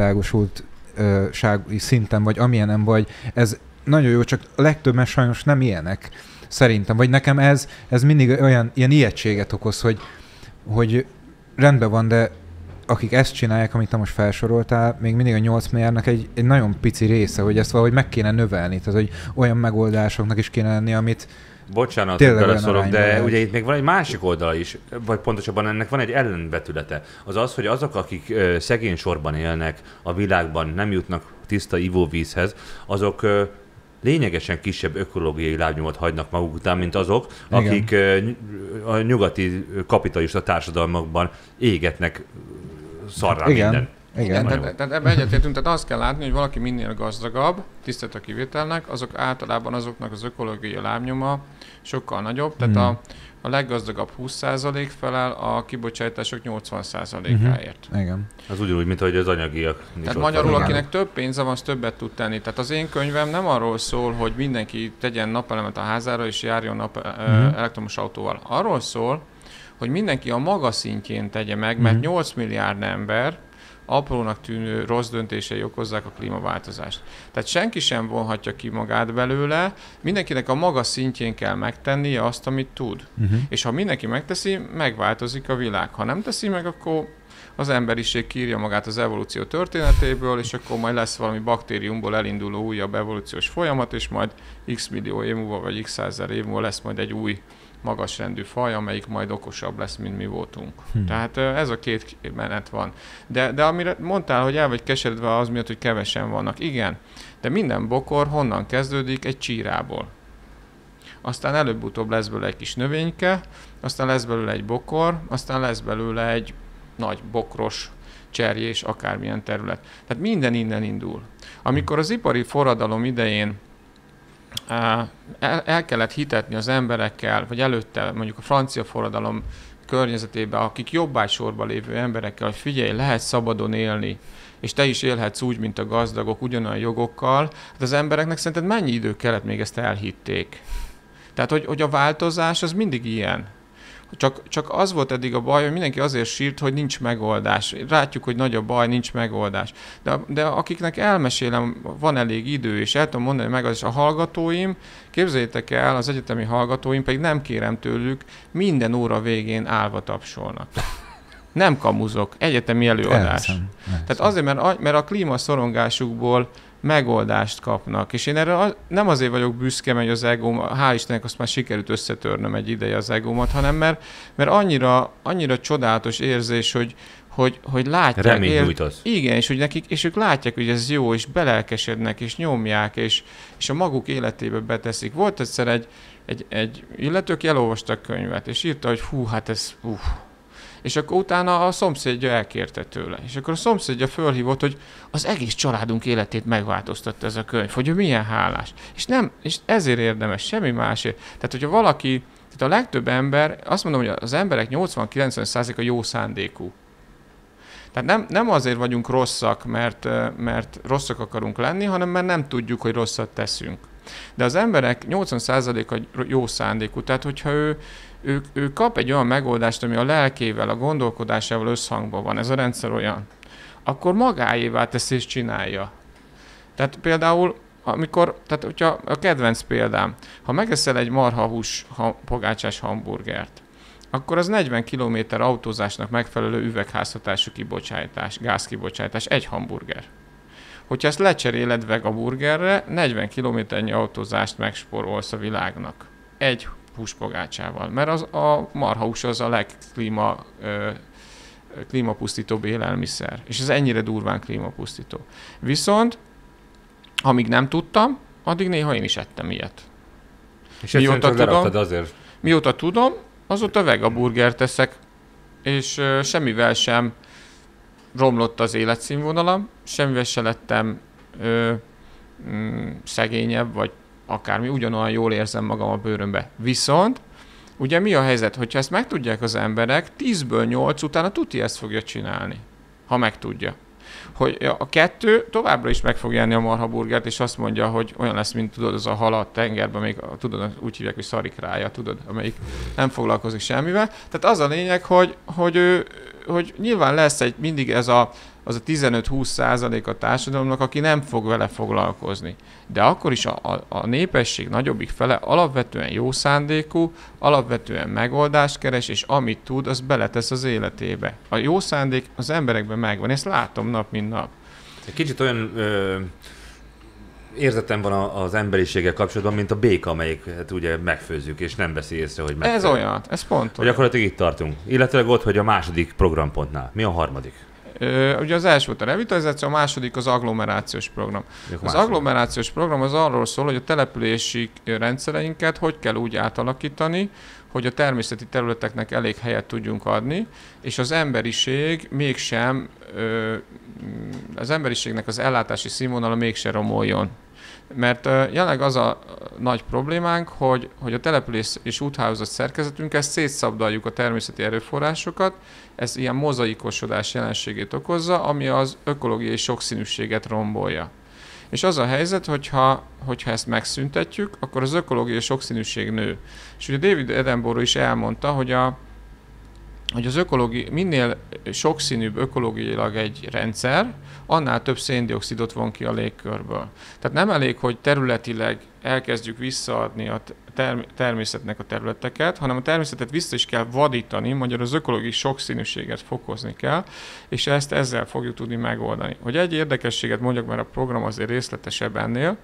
S4: felvilágosultsági szinten vagy, amilyenem vagy, ez nagyon jó, csak a legtöbben sajnos nem ilyenek, szerintem. Vagy nekem ez, ez mindig olyan ilyen ijegységet okoz, hogy, hogy rendben van, de akik ezt csinálják, amit te most felsoroltál, még mindig a nyolc milliárdnak egy, egy nagyon pici része, hogy ezt valahogy meg kéne növelni. Tehát, hogy olyan megoldásoknak is kéne lenni, amit
S2: Bocsánat, hogy beleszólok, de ugye itt még van egy másik oldala is, vagy pontosabban ennek van egy ellenvetülete. Az az, hogy azok, akik ö, szegény sorban élnek a világban, nem jutnak tiszta ivóvízhez, ö, azok ö, lényegesen kisebb ökológiai lábnyomot hagynak maguk után, mint azok, igen, akik ö, a nyugati kapitalista társadalmakban égetnek szarrá
S4: igen.
S2: minden.
S3: Igen, tehát, tehát ebben egyetértünk, tehát azt kell látni, hogy valaki minél gazdagabb, tisztelt a kivételnek, azok általában azoknak az ökológiai lábnyoma sokkal nagyobb, tehát hmm. a, a leggazdagabb húsz százalék felel a kibocsátások nyolcvan százalékáért.
S4: Hmm. Igen.
S2: Az ugyanúgy, mint hogy az anyagiak.
S3: Tehát magyarul, akinek több pénze van, az többet tud tenni. Tehát az én könyvem nem arról szól, hogy mindenki tegyen napelemet a házára és járjon nap, hmm. elektromos autóval. Arról szól, hogy mindenki a maga szintjén tegye meg, mert hmm. nyolc milliárd ember aprónak tűnő rossz döntései okozzák a klímaváltozást. Tehát senki sem vonhatja ki magát belőle, mindenkinek a maga szintjén kell megtennie azt, amit tud. Uh-huh. És ha mindenki megteszi, megváltozik a világ. Ha nem teszi meg, akkor az emberiség kiírja magát az evolúció történetéből, és akkor majd lesz valami baktériumból elinduló újabb evolúciós folyamat, és majd x millió év múlva, vagy x százezer év múlva lesz majd egy új magasrendű faj, amelyik majd okosabb lesz, mint mi voltunk. Hmm. Tehát ez a két menet van. De, de amire mondtál, hogy el vagy keseredve az miatt, hogy kevesen vannak. Igen, de minden bokor honnan kezdődik? Egy csírából. Aztán előbb-utóbb lesz belőle egy kis növényke, aztán lesz belőle egy bokor, aztán lesz belőle egy nagy bokros cserjés, akármilyen terület. Tehát minden innen indul. Amikor az ipari forradalom idején El, el kellett hitetni az emberekkel, vagy előtte mondjuk a francia forradalom környezetében, akik jobbágysorban lévő emberekkel, hogy figyelj, lehet szabadon élni, és te is élhetsz úgy, mint a gazdagok, ugyanolyan jogokkal, hát az embereknek szerinted mennyi idő kellett, még ezt elhitték? Tehát, hogy, hogy a változás az mindig ilyen. Csak, csak az volt eddig a baj, hogy mindenki azért sírt, hogy nincs megoldás. Látjuk, hogy nagy a baj, nincs megoldás. De, de akiknek elmesélem, van elég idő, és el tudom mondani meg, az a hallgatóim, képzeljétek el, az egyetemi hallgatóim, pedig nem kérem tőlük, minden óra végén állva tapsolnak. Nem kamuzok, egyetemi előadás.
S4: Elszem, elszem.
S3: Tehát azért, mert, mert a klímaszorongásukból megoldást kapnak. És én erre nem azért vagyok büszke, mert az egóm, hál' Istennek azt már sikerült összetörnöm egy ideje az egómat, hanem mert, mert annyira, annyira csodálatos érzés, hogy, hogy, hogy látják.
S2: Reményt nyújtasz.
S3: Igen, és, hogy nekik, és ők látják, hogy ez jó, és belelkesednek, és nyomják, és, és a maguk életébe beteszik. Volt egyszer egy, egy, egy illető, aki elolvasta a könyvet, és írta, hogy hú, hát ez, uff. És akkor utána a szomszédja elkérte tőle. És akkor a szomszédja fölhívott, hogy az egész családunk életét megváltoztatta ez a könyv, hogy ő milyen hálás. És, nem, és ezért érdemes, semmi másért. Tehát, hogyha valaki, tehát a legtöbb ember, azt mondom, hogy az emberek nyolcvan-kilencven százaléka jó szándékú. Tehát nem, nem azért vagyunk rosszak, mert, mert rosszak akarunk lenni, hanem mert nem tudjuk, hogy rosszat teszünk. De az emberek nyolcvan százaléka jó szándékú. Tehát, hogyha ő Ő, ő kap egy olyan megoldást, ami a lelkével, a gondolkodásával összhangban van, ez a rendszer olyan, akkor magáévá teszi és csinálja. Tehát például, amikor, tehát hogyha a kedvenc példám, ha megeszel egy marhahús ha, pogácsás hamburgert, akkor az negyven kilométer autózásnak megfelelő üvegházhatású kibocsátás, gázkibocsátás, egy hamburger. Hogyha ezt lecseréled vegaburgerre, negyven kilométernyi autózást megspórolsz a világnak. Egy húspogácsával, mert az, a marhahús az a legklíma ö, klímapusztítóbb élelmiszer, és ez ennyire durván klímapusztító. Viszont, amíg nem tudtam, addig néha én is ettem ilyet.
S2: És
S3: mióta tudom,
S2: azért...
S3: mióta tudom, azóta vegaburgert teszek, és ö, semmivel sem romlott az életszínvonalam, semmivel sem lettem ö, mm, szegényebb, vagy akármi, ugyanolyan jól érzem magam a bőrömbe. Viszont, ugye mi a helyzet, hogyha ezt megtudják az emberek, tízből nyolc utána tuti ezt fogja csinálni, ha megtudja. Hogy a kettő továbbra is meg fog enni a marhaburgert, és azt mondja, hogy olyan lesz, mint tudod, az a hal a tengerben, még tudod, úgy hívják, hogy szarikrája, tudod, amelyik nem foglalkozik semmivel. Tehát az a lényeg, hogy, hogy, ő, hogy nyilván lesz egy, mindig ez a az a tizenöt-húsz százalék a társadalomnak, aki nem fog vele foglalkozni. De akkor is a, a, a népesség nagyobbik fele alapvetően jó szándékú, alapvetően megoldást keres, és amit tud, az beletesz az életébe. A jó szándék az emberekben megvan, ezt látom nap, mint nap.
S2: Egy kicsit olyan ö, érzetem van az emberiséggel kapcsolatban, mint a béka, amelyiket ugye megfőzzük, és nem veszi észre, hogy megfőzzük.
S3: Ez olyan, ez pont olyan.
S2: Gyakorlatilag itt tartunk. Illetve ott, hogy a második programpontnál. Mi a harmadik?
S3: Ö, ugye az első volt a revitalizáció, a második az agglomerációs program. Az agglomerációs program az arról szól, hogy a települési rendszereinket hogy kell úgy átalakítani, hogy a természeti területeknek elég helyet tudjunk adni, és az emberiség mégsem, ö, az emberiségnek az ellátási színvonala mégsem romoljon. Mert jelenleg az a nagy problémánk, hogy, hogy a település és úthálózat szerkezetünk, ezt szétszabdaljuk a természeti erőforrásokat, ez ilyen mozaikosodás jelenségét okozza, ami az ökológiai sokszínűséget rombolja. És az a helyzet, hogyha, hogyha ezt megszüntetjük, akkor az ökológiai sokszínűség nő. És ugye David Attenborough is elmondta, hogy a hogy az ökológi, minél sokszínűbb ökológiailag egy rendszer, annál több széndioxidot von ki a légkörből. Tehát nem elég, hogy területileg elkezdjük visszaadni a term- természetnek a területeket, hanem a természetet vissza is kell vadítani, magyarul az ökológiai sokszínűséget fokozni kell, és ezt ezzel fogjuk tudni megoldani. Hogy egy érdekességet mondjak, mert a program azért részletesebb ennél,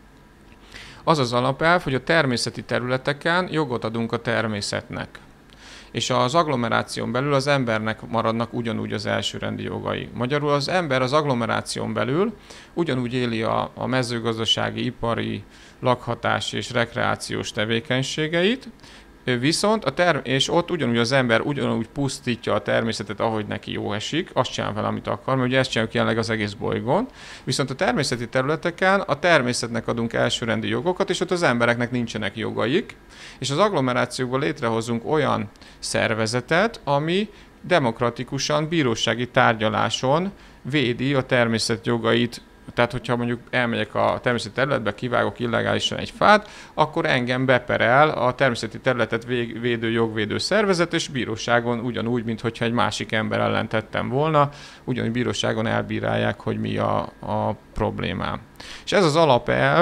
S3: az az alapelv, hogy a természeti területeken jogot adunk a természetnek. És az agglomeráción belül az embernek maradnak ugyanúgy az elsőrendi jogai. Magyarul az ember az agglomeráción belül ugyanúgy éli a, a mezőgazdasági, ipari, lakhatási és rekreációs tevékenységeit, viszont a term- és ott ugyanúgy az ember ugyanúgy pusztítja a természetet, ahogy neki jó esik, azt csinál vele, amit akar, mert ugye ezt csináljuk jelenleg az egész bolygón, viszont a természeti területeken a természetnek adunk elsőrendi jogokat, és ott az embereknek nincsenek jogaik, és az agglomerációkban létrehozunk olyan szervezetet, ami demokratikusan, bírósági tárgyaláson védi a természet jogait tehát hogyha mondjuk elmegyek a természeti területbe, kivágok illegálisan egy fát, akkor engem beperel a természeti területet védő jogvédő szervezet, és bíróságon ugyanúgy, mint hogyha egy másik ember ellen tettem volna, ugyanúgy bíróságon elbírálják, hogy mi a, a problémám. És ez az alapelv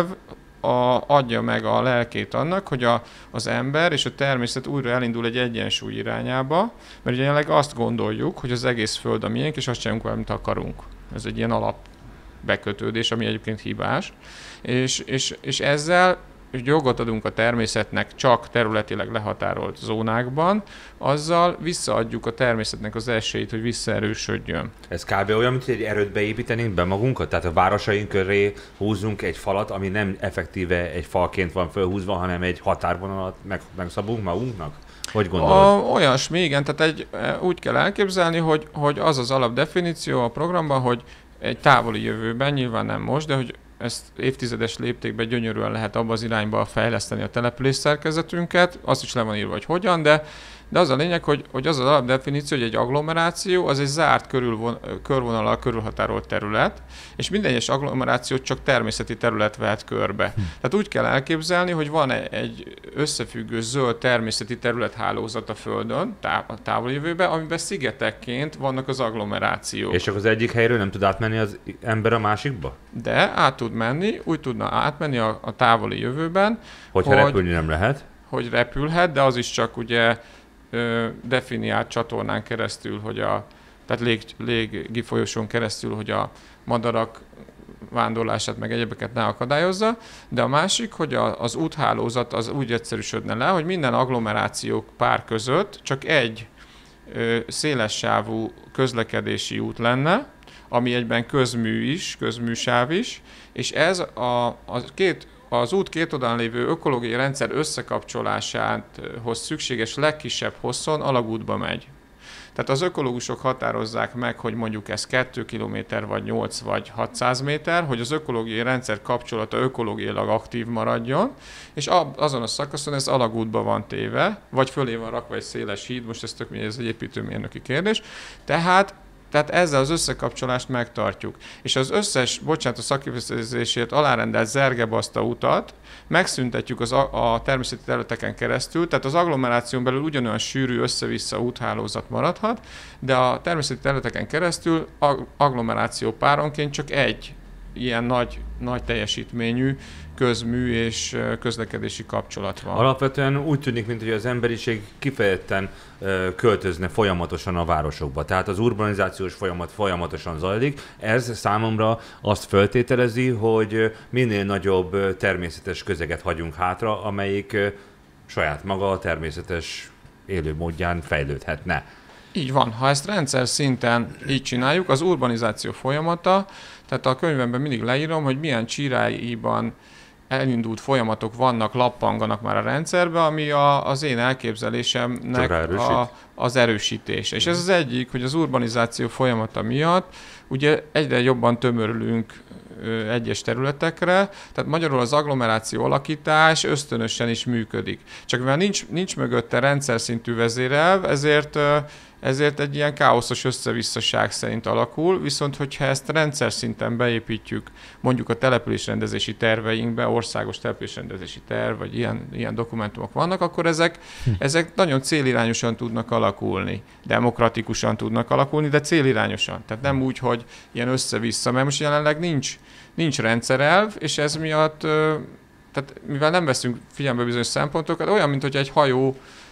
S3: a, adja meg a lelkét annak, hogy a, az ember és a természet újra elindul egy egyensúly irányába, mert jelenleg azt gondoljuk, hogy az egész Föld a miénk, és azt csinálunk vele, amit akarunk. Ez egy ilyen alap bekötődés, ami egyébként hibás. És, és, és ezzel jogot adunk a természetnek csak területileg lehatárolt zónákban, azzal visszaadjuk a természetnek az esélyt, hogy visszaerősödjön.
S2: Ez kb. Olyan, mint hogy egy erőt beépítenénk be magunkat? Tehát a városaink köré húzzunk egy falat, ami nem effektíve egy falként van fölhúzva, hanem egy határvonalat meg, megszabunk magunknak? Hogy gondolod?
S3: A, olyasmi, igen, tehát egy, úgy kell elképzelni, hogy, hogy az az alapdefiníció a programban, hogy egy távoli jövőben, nyilván nem most, de hogy ezt évtizedes léptékben gyönyörűen lehet abba az irányba fejleszteni a település szerkezetünket, azt is le van írva, hogy hogyan, de, de az a lényeg, hogy, hogy az az alapdefiníció, hogy egy agglomeráció, az egy zárt körülvon, körvonallal körülhatárolt terület, és minden egyes agglomerációt csak természeti terület vehet körbe. Hm. Tehát úgy kell elképzelni, hogy van egy összefüggő zöld természeti területhálózat a Földön, táv, a távoli jövőben, amiben szigetekként vannak az agglomerációk.
S2: És csak az egyik helyről nem tud átmenni az ember a másikba?
S3: De át tud menni, úgy tudna átmenni a, a távoli jövőben,
S2: Hogyha hogy, repülni nem lehet? Hogy
S3: repülhet, de az is csak ugye ö, definiált csatornán keresztül, hogy a, tehát lég, légi folyosón keresztül, hogy a madarak vándorlását meg egyebeket ne akadályozza, de a másik, hogy a, az úthálózat az úgy egyszerűsödne le, hogy minden agglomerációk pár között csak egy ö, szélessávú közlekedési út lenne, ami egyben közmű is, közműsáv is, és ez a, a két, az út két oldalán lévő ökológiai rendszer összekapcsolásához szükséges legkisebb hosszon alagútba megy. Tehát az ökológusok határozzák meg, hogy mondjuk ez két kilométer, vagy nyolc, vagy hatszáz méter, hogy az ökológiai rendszer kapcsolata ökológiailag aktív maradjon, és azon a szakaszon ez alagútba van téve, vagy fölé van rakva egy széles híd, most ez tök mindegy, ez egy építőmérnöki kérdés, tehát Tehát ezzel az összekapcsolást megtartjuk. És az összes, bocsánat, a szakkifejezésért alárendelt zergebaszta utat megszüntetjük az a, a természeti területeken keresztül, tehát az agglomeráción belül ugyanolyan sűrű össze-vissza úthálózat maradhat, de a természeti területeken keresztül ag- agglomeráció páronként csak egy ilyen nagy, nagy teljesítményű közmű és közlekedési kapcsolat van.
S2: Alapvetően úgy tűnik, mint hogy az emberiség kifejezetten költözne folyamatosan a városokba. Tehát az urbanizációs folyamat folyamatosan zajlik. Ez számomra azt feltételezi, hogy minél nagyobb természetes közeget hagyunk hátra, amelyik saját maga a természetes élőmódján fejlődhetne.
S3: Így van. Ha ezt rendszer szinten így csináljuk, az urbanizáció folyamata, tehát a könyvemben mindig leírom, hogy milyen csiráiban elindult folyamatok vannak, lappanganak már a rendszerbe, ami a, az én elképzelésemnek a, az erősítése. És ez az egyik, hogy az urbanizáció folyamata miatt ugye egyre jobban tömörülünk ö, egyes területekre, tehát magyarul az agglomeráció alakítás ösztönösen is működik. Csak mivel nincs, nincs mögötte rendszer szintű vezérelv, ezért ö, ezért egy ilyen káoszos összevisszaság szerint alakul, viszont hogyha ezt rendszer szinten beépítjük mondjuk a településrendezési terveinkbe, országos településrendezési terv, vagy ilyen, ilyen dokumentumok vannak, akkor ezek, hm. ezek nagyon célirányosan tudnak alakulni, demokratikusan tudnak alakulni, de célirányosan. Tehát nem úgy, hogy ilyen össze-vissza, mert most jelenleg nincs, nincs rendszerelv, és ez miatt, tehát mivel nem veszünk figyelembe bizonyos szempontokat, olyan, mint hogy egy hajó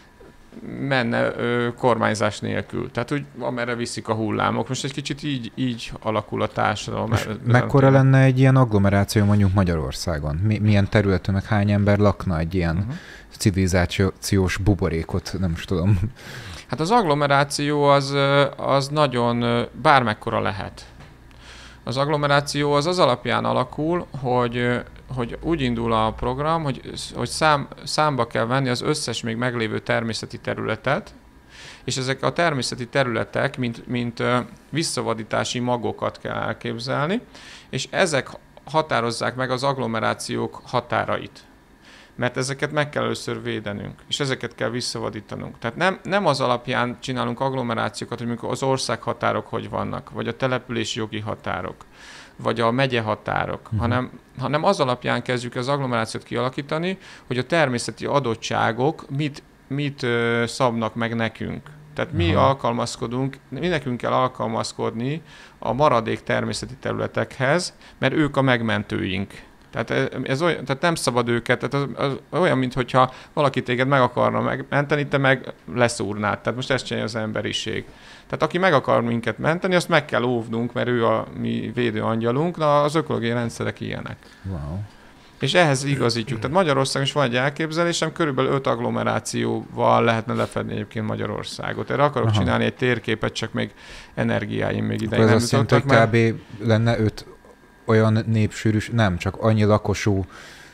S3: menne ö, kormányzás nélkül. Tehát úgy amerre viszik a hullámok. Most egy kicsit így, így alakul a társadalom.
S4: Mekkora lenne egy ilyen agglomeráció mondjuk Magyarországon? Mi, milyen területen, meg hány ember lakna egy ilyen uh-huh. civilizációs buborékot, nem is tudom.
S3: Hát az agglomeráció az, az nagyon bármekkora lehet. Az agglomeráció az az alapján alakul, hogy, hogy úgy indul a program, hogy, hogy szám, számba kell venni az összes még meglévő természeti területet, és ezek a természeti területek, mint, mint visszavadítási magokat kell elképzelni, és ezek határozzák meg az agglomerációk határait. Mert ezeket meg kell először védenünk, és ezeket kell visszavadítanunk. Tehát nem, nem az alapján csinálunk agglomerációkat, hogy az országhatárok hogy vannak, vagy a települési jogi határok, vagy a megyehatárok, uh-huh. hanem, hanem az alapján kezdjük az agglomerációt kialakítani, hogy a természeti adottságok mit, mit ö, szabnak meg nekünk. Tehát mi uh-huh. alkalmazkodunk, mi nekünk kell alkalmazkodni a maradék természeti területekhez, mert ők a megmentőink. Tehát, ez olyan, tehát nem szabad őket, tehát az, az olyan, mintha valaki téged meg akarna megmenteni, te meg leszúrnád. Tehát most ezt csinálja az emberiség. Tehát aki meg akar minket menteni, azt meg kell óvnunk, mert ő a mi védőangyalunk, na az ökológiai rendszerek ilyenek.
S4: Wow.
S3: És ehhez igazítjuk. Tehát Magyarországon is van egy elképzelésem, körülbelül öt agglomerációval lehetne lefedni egyébként Magyarországot. Erre akarok Aha. csinálni egy térképet, csak még energiáim még ideig nem jutottak. Ez azt
S4: jelenti, hogy kb. Lenne öt olyan népsűrűs, nem, csak annyi lakosú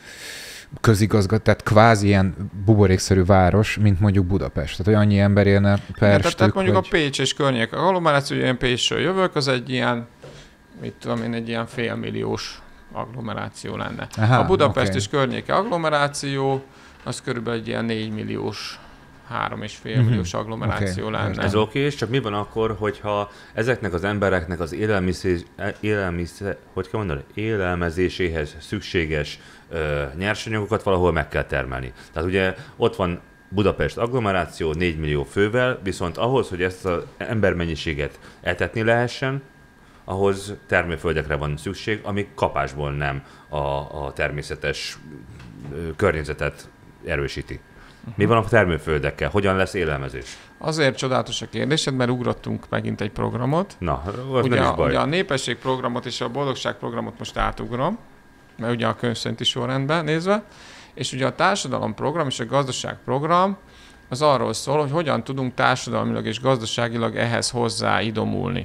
S4: közigazgat, tehát kvázi ilyen buborékszerű város, mint mondjuk Budapest. Tehát, hogy annyi ember élne per
S3: ja,
S4: stück,
S3: tehát mondjuk
S4: vagy...
S3: a Pécs és környék agglomeráció, én Pécsről jövök, az egy ilyen, mit tudom én, egy ilyen félmilliós agglomeráció lenne. Aha, a Budapest okay. és környéke agglomeráció, az körülbelül egy ilyen négy milliós, három és fél milliós agglomeráció okay. lenne.
S2: Ez oké, és csak mi van akkor, hogyha ezeknek az embereknek az élelmiszer, élelmiszer, hogy kell mondani, élelmezéséhez szükséges ö, nyersanyagokat valahol meg kell termelni. Tehát ugye ott van Budapest agglomeráció négy millió fővel, viszont ahhoz, hogy ezt az embermennyiséget etetni lehessen, ahhoz termőföldekre van szükség, ami kapásból nem a, a természetes ö, környezetet erősíti. Uh-huh. Mi van a termőföldekkel? Hogyan lesz élelmezés?
S3: Azért csodálatos a kérdésed, mert ugrottunk megint egy programot.
S2: Na, az
S3: ugye,
S2: nem is baj.
S3: Ugye a népességprogramot és a boldogságprogramot most átugrom, mert ugye a könyv szerinti sorrendben nézve, és ugye a társadalomprogram és a gazdaságprogram az arról szól, hogy hogyan tudunk társadalmilag és gazdaságilag ehhez hozzá idomulni.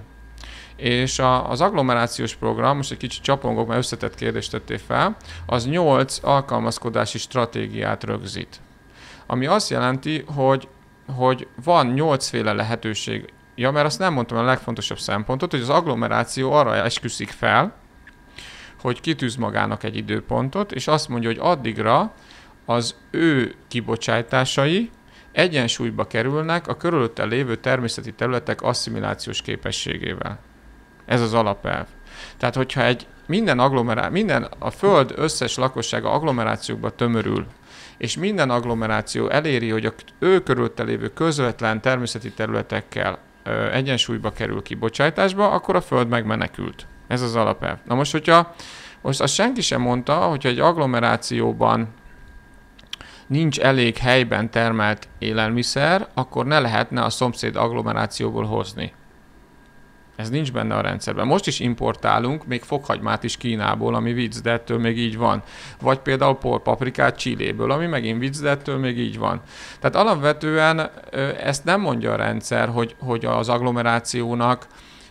S3: És a, az agglomerációs program, most egy kicsit csapongok, mert összetett kérdést tettél fel, az nyolc alkalmazkodási stratégiát rögzít. Ami azt jelenti, hogy, hogy van nyolcféle lehetőség. Ja, mert azt nem mondtam a legfontosabb szempontot, hogy az agglomeráció arra esküszik fel, hogy kitűz magának egy időpontot, és azt mondja, hogy addigra az ő kibocsátásai egyensúlyba kerülnek a körülötte lévő természeti területek asszimilációs képességével. Ez az alapelv. Tehát, hogyha egy minden agglomerá- minden a Föld összes lakossága agglomerációkba tömörül, és minden agglomeráció eléri, hogy a ő körülötte lévő közvetlen természeti területekkel ö, egyensúlyba kerül kibocsátásba, akkor a Föld megmenekült. Ez az alapelv. Na most, hogyha most azt senki sem mondta, hogyha egy agglomerációban nincs elég helyben termelt élelmiszer, akkor ne lehetne a szomszéd agglomerációból hozni. Ez nincs benne a rendszerben. Most is importálunk még fokhagymát is Kínából, ami vicc, de ettől még így van. Vagy például porpaprikát Chiléből, ami megint vicc, de ettől még így van. Tehát alapvetően ezt nem mondja a rendszer, hogy, hogy az agglomerációnak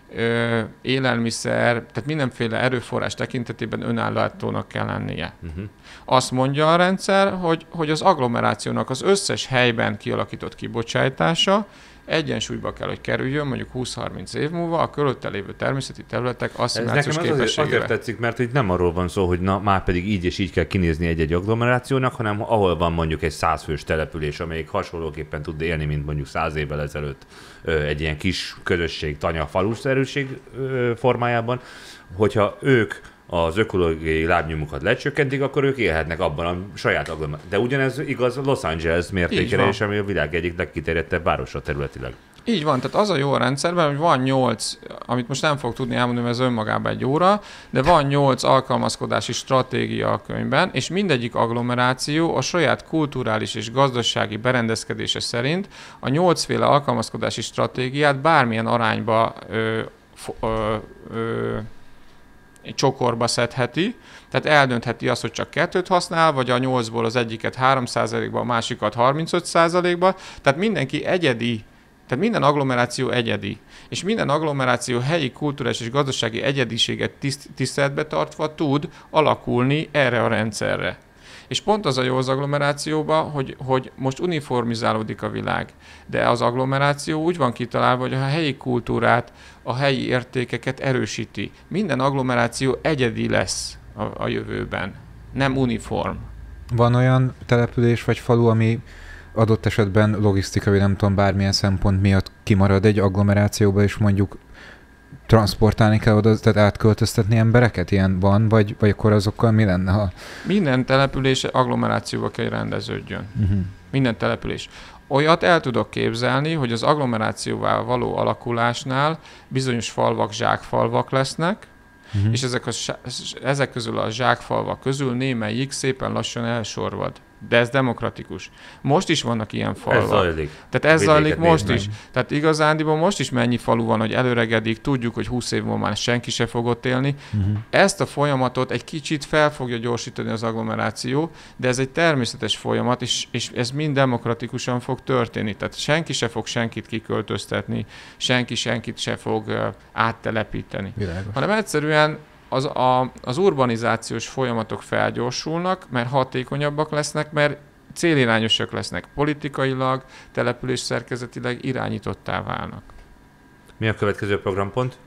S3: élelmiszer, tehát mindenféle erőforrás tekintetében önellátónak kell lennie. Uh-huh. Azt mondja a rendszer, hogy, hogy az agglomerációnak az összes helyben kialakított kibocsátása egyensúlyba kell, hogy kerüljön mondjuk húsz-harminc év múlva a körülötte lévő természeti területek asszimilációs képességével.
S2: Azért tetszik, mert itt nem arról van szó, hogy na, már pedig így és így kell kinézni egy-egy agglomerációnak, hanem ahol van mondjuk egy százfős település, amelyik hasonlóképpen tud élni, mint mondjuk száz évvel ezelőtt egy ilyen kis közösség, tanya, faluszerűség formájában, hogyha ők az ökológiai lábnyomukat lecsökkentik, akkor ők élhetnek abban a saját agglomerációban. De ugyanez igaz Los Angeles mértékére is, ami a világ egyik legkiterjedtebb városa területileg.
S3: Így van, tehát az a jó a rendszerben, hogy van nyolc, amit most nem fog tudni elmondani, mert ez önmagában egy óra, de van nyolc alkalmazkodási stratégia a könyvben, és mindegyik agglomeráció a saját kulturális és gazdasági berendezkedése szerint a nyolcféle alkalmazkodási stratégiát bármilyen arányba ö, ö, ö, csokorba szedheti, tehát eldöntheti azt, hogy csak kettőt használ, vagy a nyolcból az egyiket három százalékba, a másikat harmincöt százalékba, tehát mindenki egyedi, tehát minden agglomeráció egyedi, és minden agglomeráció helyi kulturális és gazdasági egyediséget tiszt, tiszteletbe tartva tud alakulni erre a rendszerre. És pont az a jó az agglomerációban, hogy, hogy most uniformizálódik a világ, de az agglomeráció úgy van kitalálva, hogy a helyi kultúrát, a helyi értékeket erősíti. Minden agglomeráció egyedi lesz a, a jövőben, nem uniform.
S4: Van olyan település vagy falu, ami adott esetben logisztikai, nem tudom, bármilyen szempont miatt kimarad egy agglomerációba, és mondjuk transportálni kell oda, tehát átköltöztetni embereket? Ilyen van, vagy, vagy akkor azokkal mi lenne, ha...
S3: Minden település agglomerációba kell rendeződjön.
S4: Uh-huh.
S3: Minden település. Olyat el tudok képzelni, hogy az agglomerációval való alakulásnál bizonyos falvak zsákfalvak lesznek, uh-huh. és ezek, a, ezek közül a zsákfalvak közül némelyik szépen lassan elsorvad. De ez demokratikus. Most is vannak ilyen falvak.
S2: Ez zajlik.
S3: Tehát ez zajlik most
S2: nézd
S3: is.
S2: meg.
S3: Tehát igazándiból most is mennyi falu van, hogy előregedik, tudjuk, hogy húsz év múlva már senki se fog ott élni. Uh-huh. Ezt a folyamatot egy kicsit fel fogja gyorsítani az agglomeráció, de ez egy természetes folyamat, és, és ez mind demokratikusan fog történni. Tehát senki se fog senkit kiköltöztetni, senki senkit se fog uh, áttelepíteni.
S4: Világos.
S3: Hanem egyszerűen Az, a, az urbanizációs folyamatok felgyorsulnak, mert hatékonyabbak lesznek, mert célirányosak lesznek politikailag, településszerkezetileg irányítottá válnak.
S2: Mi a következő programpont?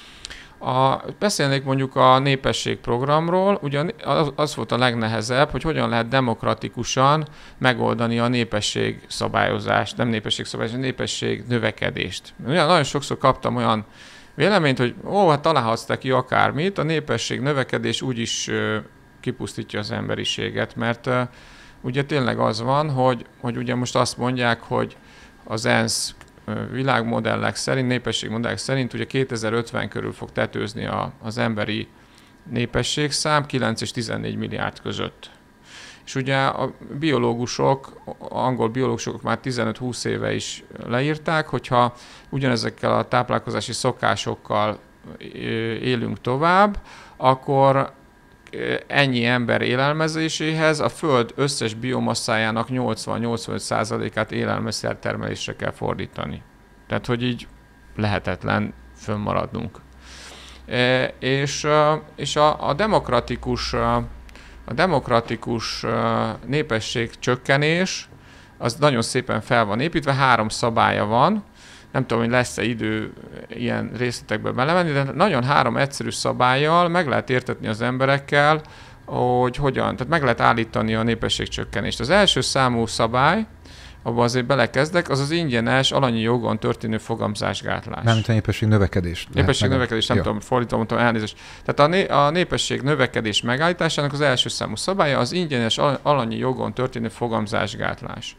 S3: A, beszélnék mondjuk a népességprogramról, ugye az, az volt a legnehezebb, hogy hogyan lehet demokratikusan megoldani a népesség szabályozást, nem népesség szabályozást, népesség növekedést. Ugye, nagyon sokszor kaptam olyan véleményt, hogy ó, hát találhatsz te ki akármit, a népesség növekedés úgyis uh, kipusztítja az emberiséget, mert uh, ugye tényleg az van, hogy, hogy ugye most azt mondják, hogy az ENSZ uh, világmodellek szerint, népességmodellek szerint ugye kétezer-ötven körül fog tetőzni a, az emberi népességszám kilenc és tizennégy milliárd között. És ugye a biológusok, angol biológusok már tizenöt-húsz éve is leírták, hogyha ugyanezekkel a táplálkozási szokásokkal élünk tovább, akkor ennyi ember élelmezéséhez a Föld összes biomasszájának nyolcvan-nyolcvanöt százalékát élelmiszertermelésre kell fordítani. Tehát, hogy így lehetetlen fönnmaradnunk. És, és a, a demokratikus A demokratikus népesség csökkenés az nagyon szépen fel van építve, három szabálya van, nem tudom, hogy lesz-e idő ilyen részletekbe belemenni, de nagyon három egyszerű szabállyal meg lehet értetni az emberekkel, hogy hogyan, tehát meg lehet állítani a népesség csökkenést. Az első számú szabály, abban azért belekezdek, az az ingyenes, alanyi jogon történő fogamzásgátlás.
S4: Mármint a népesség növekedés.
S3: Népesség növekedés, nem jó. tudom, fordítom, mondtam, elnézést. Tehát a, né- a népesség növekedés megállításának az első számú szabálya az ingyenes, alanyi jogon történő fogamzásgátlás.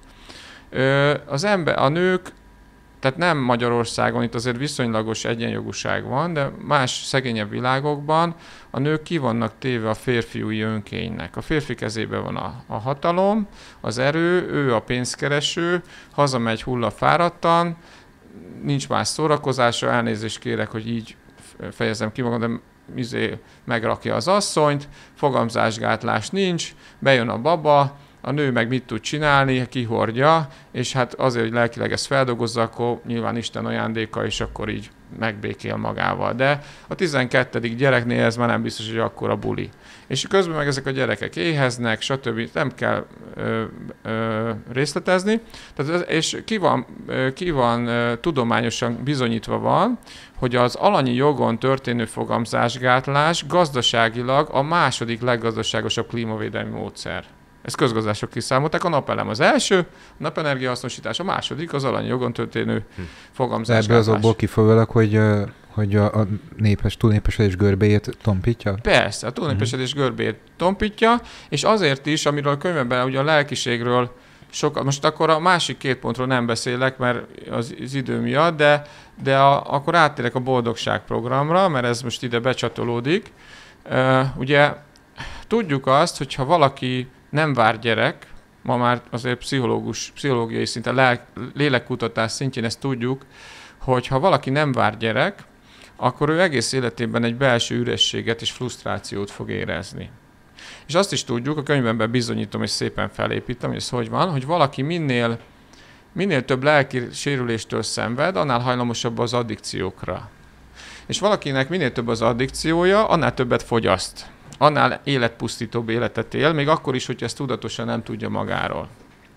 S3: Ö, az ember, a nők, tehát nem Magyarországon, itt azért viszonylagos egyenjogúság van, de más szegényebb világokban a nők ki vannak téve a férfiúi önkénynek. A férfi kezében van a, a hatalom, az erő, ő a pénzkereső, hazamegy hullafáradtan, nincs más szórakozása, elnézést kérek, hogy így fejezem ki magam, de izé megrakja az asszonyt, fogamzásgátlás nincs, bejön a baba, a nő meg mit tud csinálni, kihordja, és hát azért, hogy lelkileg ezt feldolgozza, akkor nyilván Isten ajándéka, és akkor így megbékél magával. De a tizenkettedik gyereknél ez már nem biztos, hogy akkora buli. És közben meg ezek a gyerekek éheznek, stb. Nem kell ö, ö, részletezni. Tehát, és ki van, ki van ö, tudományosan bizonyítva van, hogy az alanyi jogon történő fogamzásgátlás gazdaságilag a második leggazdaságosabb klímavédelmi módszer. Ezt közgazdások kiszámolták, a napelem az első, a napenergia hasznosítás a második, az alanyi jogon történő hm. fogamzásgátlás.
S4: Ebből az abból kifolyólag, hogy, hogy a, a népes, túlnépesedés görbéjét tompítja?
S3: Persze, a túlnépesedés hm. görbéjét tompítja, és azért is, amiről a könyvben ugye a lelkiségről sokat, most akkor a másik két pontról nem beszélek, mert az, az idő miatt, de, de a, akkor áttérek a boldogság programra, mert ez most ide becsatolódik. Uh, ugye tudjuk azt, hogyha valaki nem vár gyerek, ma már azért pszichológus, pszichológiai szinten, lélek, lélekkutatás szintjén ezt tudjuk, hogy ha valaki nem vár gyerek, akkor ő egész életében egy belső ürességet és frusztrációt fog érezni. És azt is tudjuk, a könyvemben bizonyítom és szépen felépítem, hogy ez hogy van, hogy valaki minél, minél több lelki sérüléstől szenved, annál hajlamosabb az addikciókra. És valakinek minél több az addikciója, annál többet fogyaszt. Annál életpusztítóbb életet él, még akkor is, hogyha ezt tudatosan nem tudja magáról.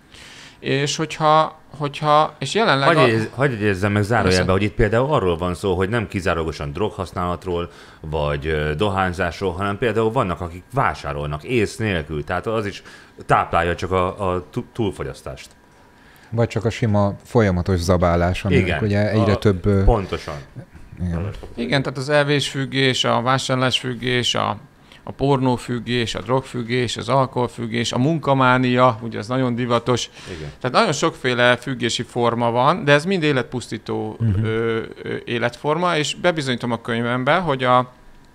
S3: És hogyha, hogyha és jelenleg...
S2: Hagyj, a... ér, hagyj érzem meg zárójelbe, hogy itt például arról van szó, hogy nem kizárólagosan droghasználatról, vagy dohányzásról, hanem például vannak, akik vásárolnak ész nélkül, tehát az is táplálja csak a, a túlfogyasztást.
S4: Vagy csak a sima folyamatos zabálás, aminek
S2: igen,
S4: ugye egyre
S2: a,
S4: több...
S2: Pontosan.
S4: Igen.
S3: Igen, tehát az evésfüggés, a vásárlásfüggés, a, a pornófüggés, a drogfüggés, az alkoholfüggés, a munkamánia, ugye ez nagyon divatos.
S2: Igen.
S3: Tehát nagyon sokféle függési forma van, de ez mind életpusztító uh-huh. ö, ö, életforma, és bebizonyítom a könyvemben, hogy a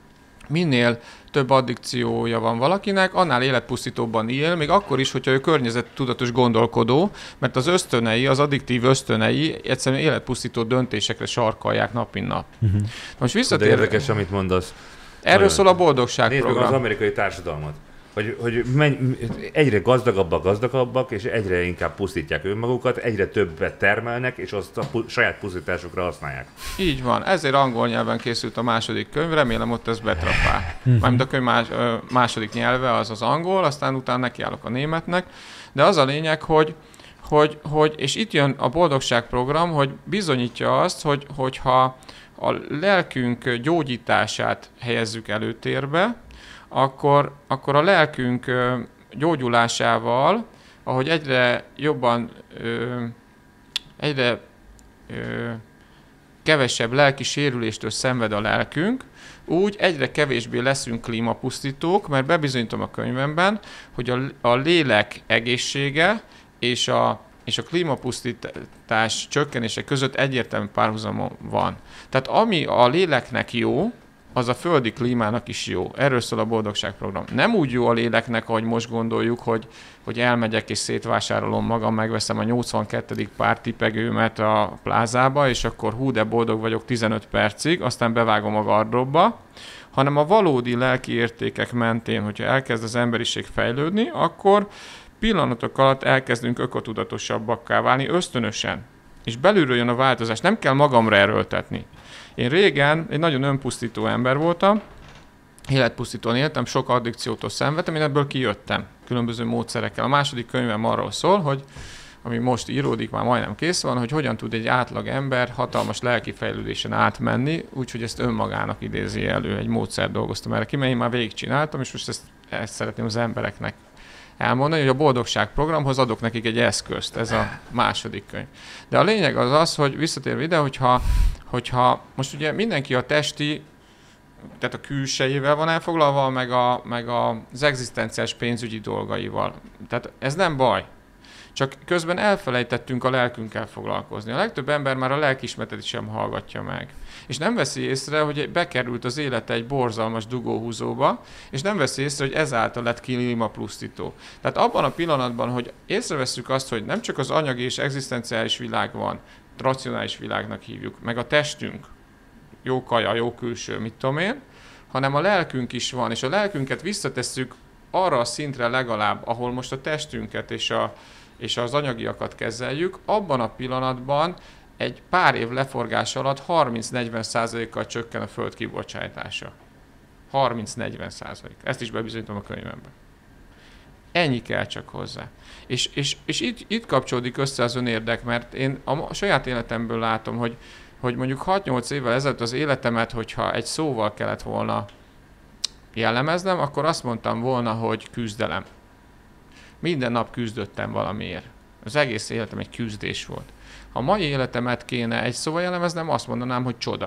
S3: minél több addikciója van valakinek, annál életpusztítóbban él, még akkor is, hogyha ő környezettudatos gondolkodó, mert az ösztönei, az addiktív ösztönei egyszerűen életpusztító döntésekre sarkalják nap mint nap. Uh-huh. Most visszatér...
S2: De érdekes, amit mondasz.
S3: Erről
S2: Nagyon.
S3: szól a boldogság
S2: Nézd
S3: program.
S2: meg az amerikai társadalmat. Hogy, hogy menj, egyre gazdagabbak, gazdagabbak, és egyre inkább pusztítják önmagukat, egyre többet termelnek, és azt a pu- saját pusztításukra használják.
S3: Így van. Ezért angol nyelven készült a második könyv, remélem ott ez betrapál. Mármint a könyv más, második nyelve az az angol, aztán utána nekiállok a németnek. De az a lényeg, hogy, hogy, hogy és itt jön a boldogság program, hogy bizonyítja azt, hogy, hogyha a lelkünk gyógyítását helyezzük előtérbe, akkor, akkor a lelkünk ö, gyógyulásával, ahogy egyre jobban, ö, egyre ö, kevesebb lelki sérüléstől szenved a lelkünk, úgy egyre kevésbé leszünk klímapusztítók, mert bebizonyítom a könyvemben, hogy a, a lélek egészsége és a, és a klímapusztítás csökkenése között egyértelmű párhuzam van. Tehát ami a léleknek jó, az a földi klímának is jó. Erről szól a boldogságprogram. Nem úgy jó a léleknek, ahogy most gondoljuk, hogy, hogy elmegyek és szétvásárolom magam, megveszem a nyolcvankettedik pár tipegőmet a plázába, és akkor hú, de boldog vagyok tizenöt percig, aztán bevágom a gardróbba, hanem a valódi lelki értékek mentén, hogyha elkezd az emberiség fejlődni, akkor pillanatok alatt elkezdünk ökotudatosabbakká válni ösztönösen. És belülről jön a változás. Nem kell magamra erőltetni. Én régen egy nagyon önpusztító ember voltam, életpusztítóan éltem, sok addikciótól szenvedtem, én ebből kijöttem különböző módszerekkel. A második könyvem arról szól, hogy ami most íródik, már majdnem kész van, hogy hogyan tud egy átlag ember hatalmas lelki fejlődésen átmenni, úgyhogy ezt önmagának idézi elő. Egy módszert dolgoztam erre ki, mert én már végigcsináltam, és most ezt, ezt szeretném az embereknek elmondani, hogy a boldogság programhoz adok nekik egy eszközt, ez a második könyv. De a lényeg az az, hogy visszatérve ide, hogyha, hogyha most ugye mindenki a testi, tehát a külsejével van elfoglalva, meg, a, meg a, az egzisztenciás pénzügyi dolgaival. Tehát ez nem baj. Csak közben elfelejtettünk a lelkünkkel foglalkozni. A legtöbb ember már a lelkiismeretet sem hallgatja meg. És nem veszi észre, hogy bekerült az élete egy borzalmas dugóhúzóba, és nem veszi észre, hogy ezáltal lett klímapusztító. Tehát abban a pillanatban, hogy észrevesszük azt, hogy nem csak az anyagi és egzisztenciális világ van, racionális világnak hívjuk, meg a testünk, jó kaja, jó külső, mit tudom én, hanem a lelkünk is van, és a lelkünket visszatesszük arra a szintre legalább, ahol most a testünket és, a, és az anyagiakat kezeljük, abban a pillanatban egy pár év leforgás alatt harminc-negyven százalékkal csökken a föld kibocsátása. harminc-negyven százalék. Ezt is bebizonyítom a könyvemben. Ennyi kell csak hozzá. És, és, és itt, itt kapcsolódik össze az önérdek, mert én a saját életemből látom, hogy, hogy mondjuk hat-nyolc évvel ezelőtt az életemet, hogyha egy szóval kellett volna jellemeznem, akkor azt mondtam volna, hogy küzdelem. Minden nap küzdöttem valamiért. Az egész életem egy küzdés volt. Ha a mai életemet kéne egy szóval jellemeznem, azt mondanám, hogy csoda.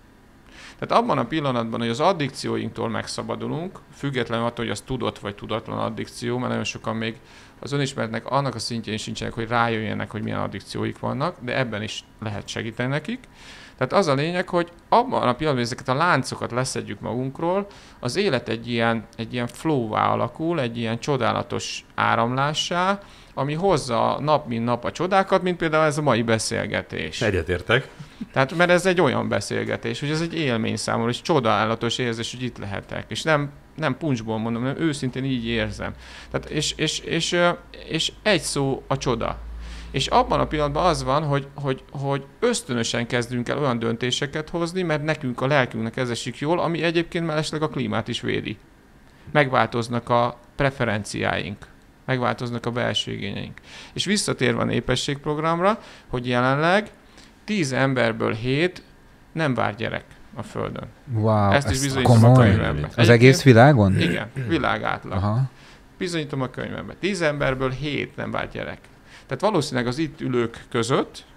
S3: Tehát abban a pillanatban, hogy az addikcióinktól megszabadulunk, függetlenül attól, hogy az tudott vagy tudatlan addikció, mert nagyon sokan még az önismeretnek annak a szintjén sincsenek, hogy rájöjjenek, hogy milyen addikcióik vannak, de ebben is lehet segíteni nekik. Tehát az a lényeg, hogy abban a pillanatban, hogy ezeket a láncokat leszedjük magunkról, az élet egy ilyen, egy ilyen flow-vá alakul, egy ilyen csodálatos áramlássá, ami hozza nap mint nap a csodákat, mint például ez a mai beszélgetés.
S2: Egyetértek.
S3: Tehát, mert ez egy olyan beszélgetés, hogy ez egy élmény számomra, és csodálatos érzés, hogy itt lehetek. És nem, nem puncsból mondom, hanem őszintén így érzem. Tehát, és, és, és, és egy szó a csoda. És abban a pillanatban az van, hogy, hogy, hogy ösztönösen kezdünk el olyan döntéseket hozni, mert nekünk a lelkünknek ez esik jól, ami egyébként mellesleg a klímát is védi. Megváltoznak a preferenciáink, megváltoznak a belső igényeink. És visszatérve a népességprogramra, hogy jelenleg tíz emberből hét nem vár gyerek a Földön.
S4: Wow,
S3: ezt is
S4: ez
S3: bizonyítom
S4: komoly.
S3: a könyvemben.
S4: Az egész világon?
S3: Igen, világátlag.
S4: Aha.
S3: Bizonyítom a könyvemben. Tíz emberből hét nem vár gyerek. Tehát valószínűleg az itt ülők között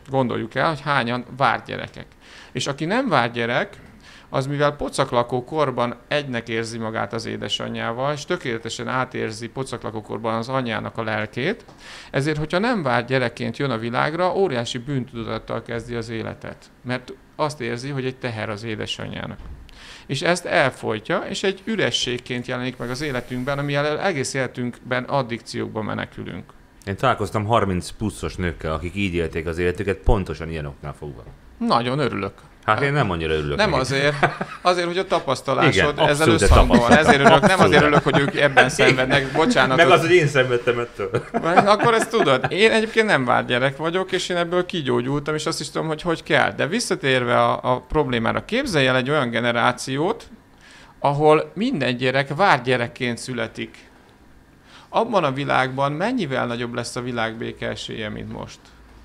S3: Gondoljuk el, hogy hányan várt gyerekek. És aki nem várt gyerek, az mivel pocaklakó korban egynek érzi magát az édesanyjával, és tökéletesen átérzi pocaklakó korban az anyjának a lelkét, ezért, hogyha nem várt gyerekként jön a világra, óriási bűntudattal kezdi az életet. Mert azt érzi, hogy egy teher az édesanyjának. És ezt elfolytja, és egy ürességként jelenik meg az életünkben, ami egész életünkben addikciókba menekülünk.
S2: Én találkoztam harminc pluszos nőkkel, akik így élték az életüket, pontosan ilyen oknál fogva.
S3: Nagyon örülök.
S2: Hát én nem annyira örülök.
S3: Nem
S2: neki.
S3: azért, azért, hogy a tapasztalásod
S2: Igen,
S3: ezzel
S2: abszolút
S3: összhangban van. Ezért örülök, nem
S2: Abszolút.
S3: azért örülök, hogy ők ebben szenvednek, bocsánat.
S2: Meg az, hogy én szenvedtem ettől.
S3: Akkor ezt tudod. Én egyébként nem várt gyerek vagyok, és én ebből kigyógyultam, és azt is tudom, hogy hogy kell. De visszatérve a, a problémára, képzelj el egy olyan generációt, ahol minden gyerek várt gyerekként születik. Abban a világban mennyivel nagyobb lesz a világbéke esélye, mint most?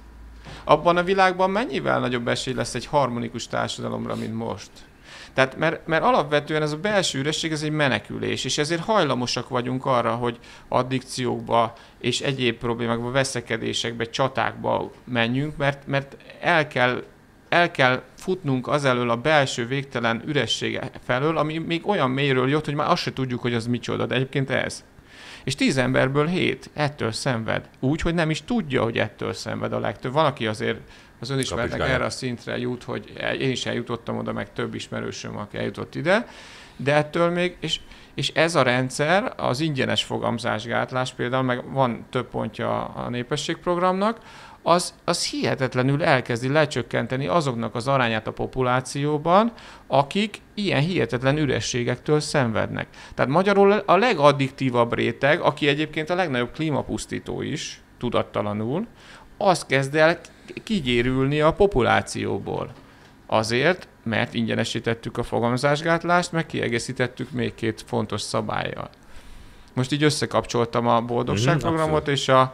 S3: Abban a világban mennyivel nagyobb esély lesz egy harmonikus társadalomra, mint most? Tehát, mert, mert alapvetően ez a belső üresség, ez egy menekülés, és ezért hajlamosak vagyunk arra, hogy addikciókba és egyéb problémákba, veszekedésekbe, csatákba menjünk, mert, mert el kell, el kell futnunk az elől a belső végtelen üresség felől, ami még olyan mélyről jött, hogy már azt se tudjuk, hogy az micsoda, de egyébként ez. És tíz emberből hét ettől szenved. Úgy, hogy nem is tudja, hogy ettől szenved a legtöbb. Van, aki azért az önismeretnek erre a szintre jut, hogy én is eljutottam oda, meg több ismerősöm, aki eljutott ide, de ettől még, és, és ez a rendszer, az ingyenes fogamzásgátlás például, meg van több pontja a népességprogramnak, az, az hihetetlenül elkezdi lecsökkenteni azoknak az arányát a populációban, akik ilyen hihetetlen ürességektől szenvednek. Tehát magyarul a legaddiktívabb réteg, aki egyébként a legnagyobb klímapusztító is, tudattalanul, az kezd el kigyérülni a populációból. Azért, mert ingyenesítettük a fogamzásgátlást, meg kiegészítettük még két fontos szabállyal. Most így összekapcsoltam a boldogságprogramot mm, és a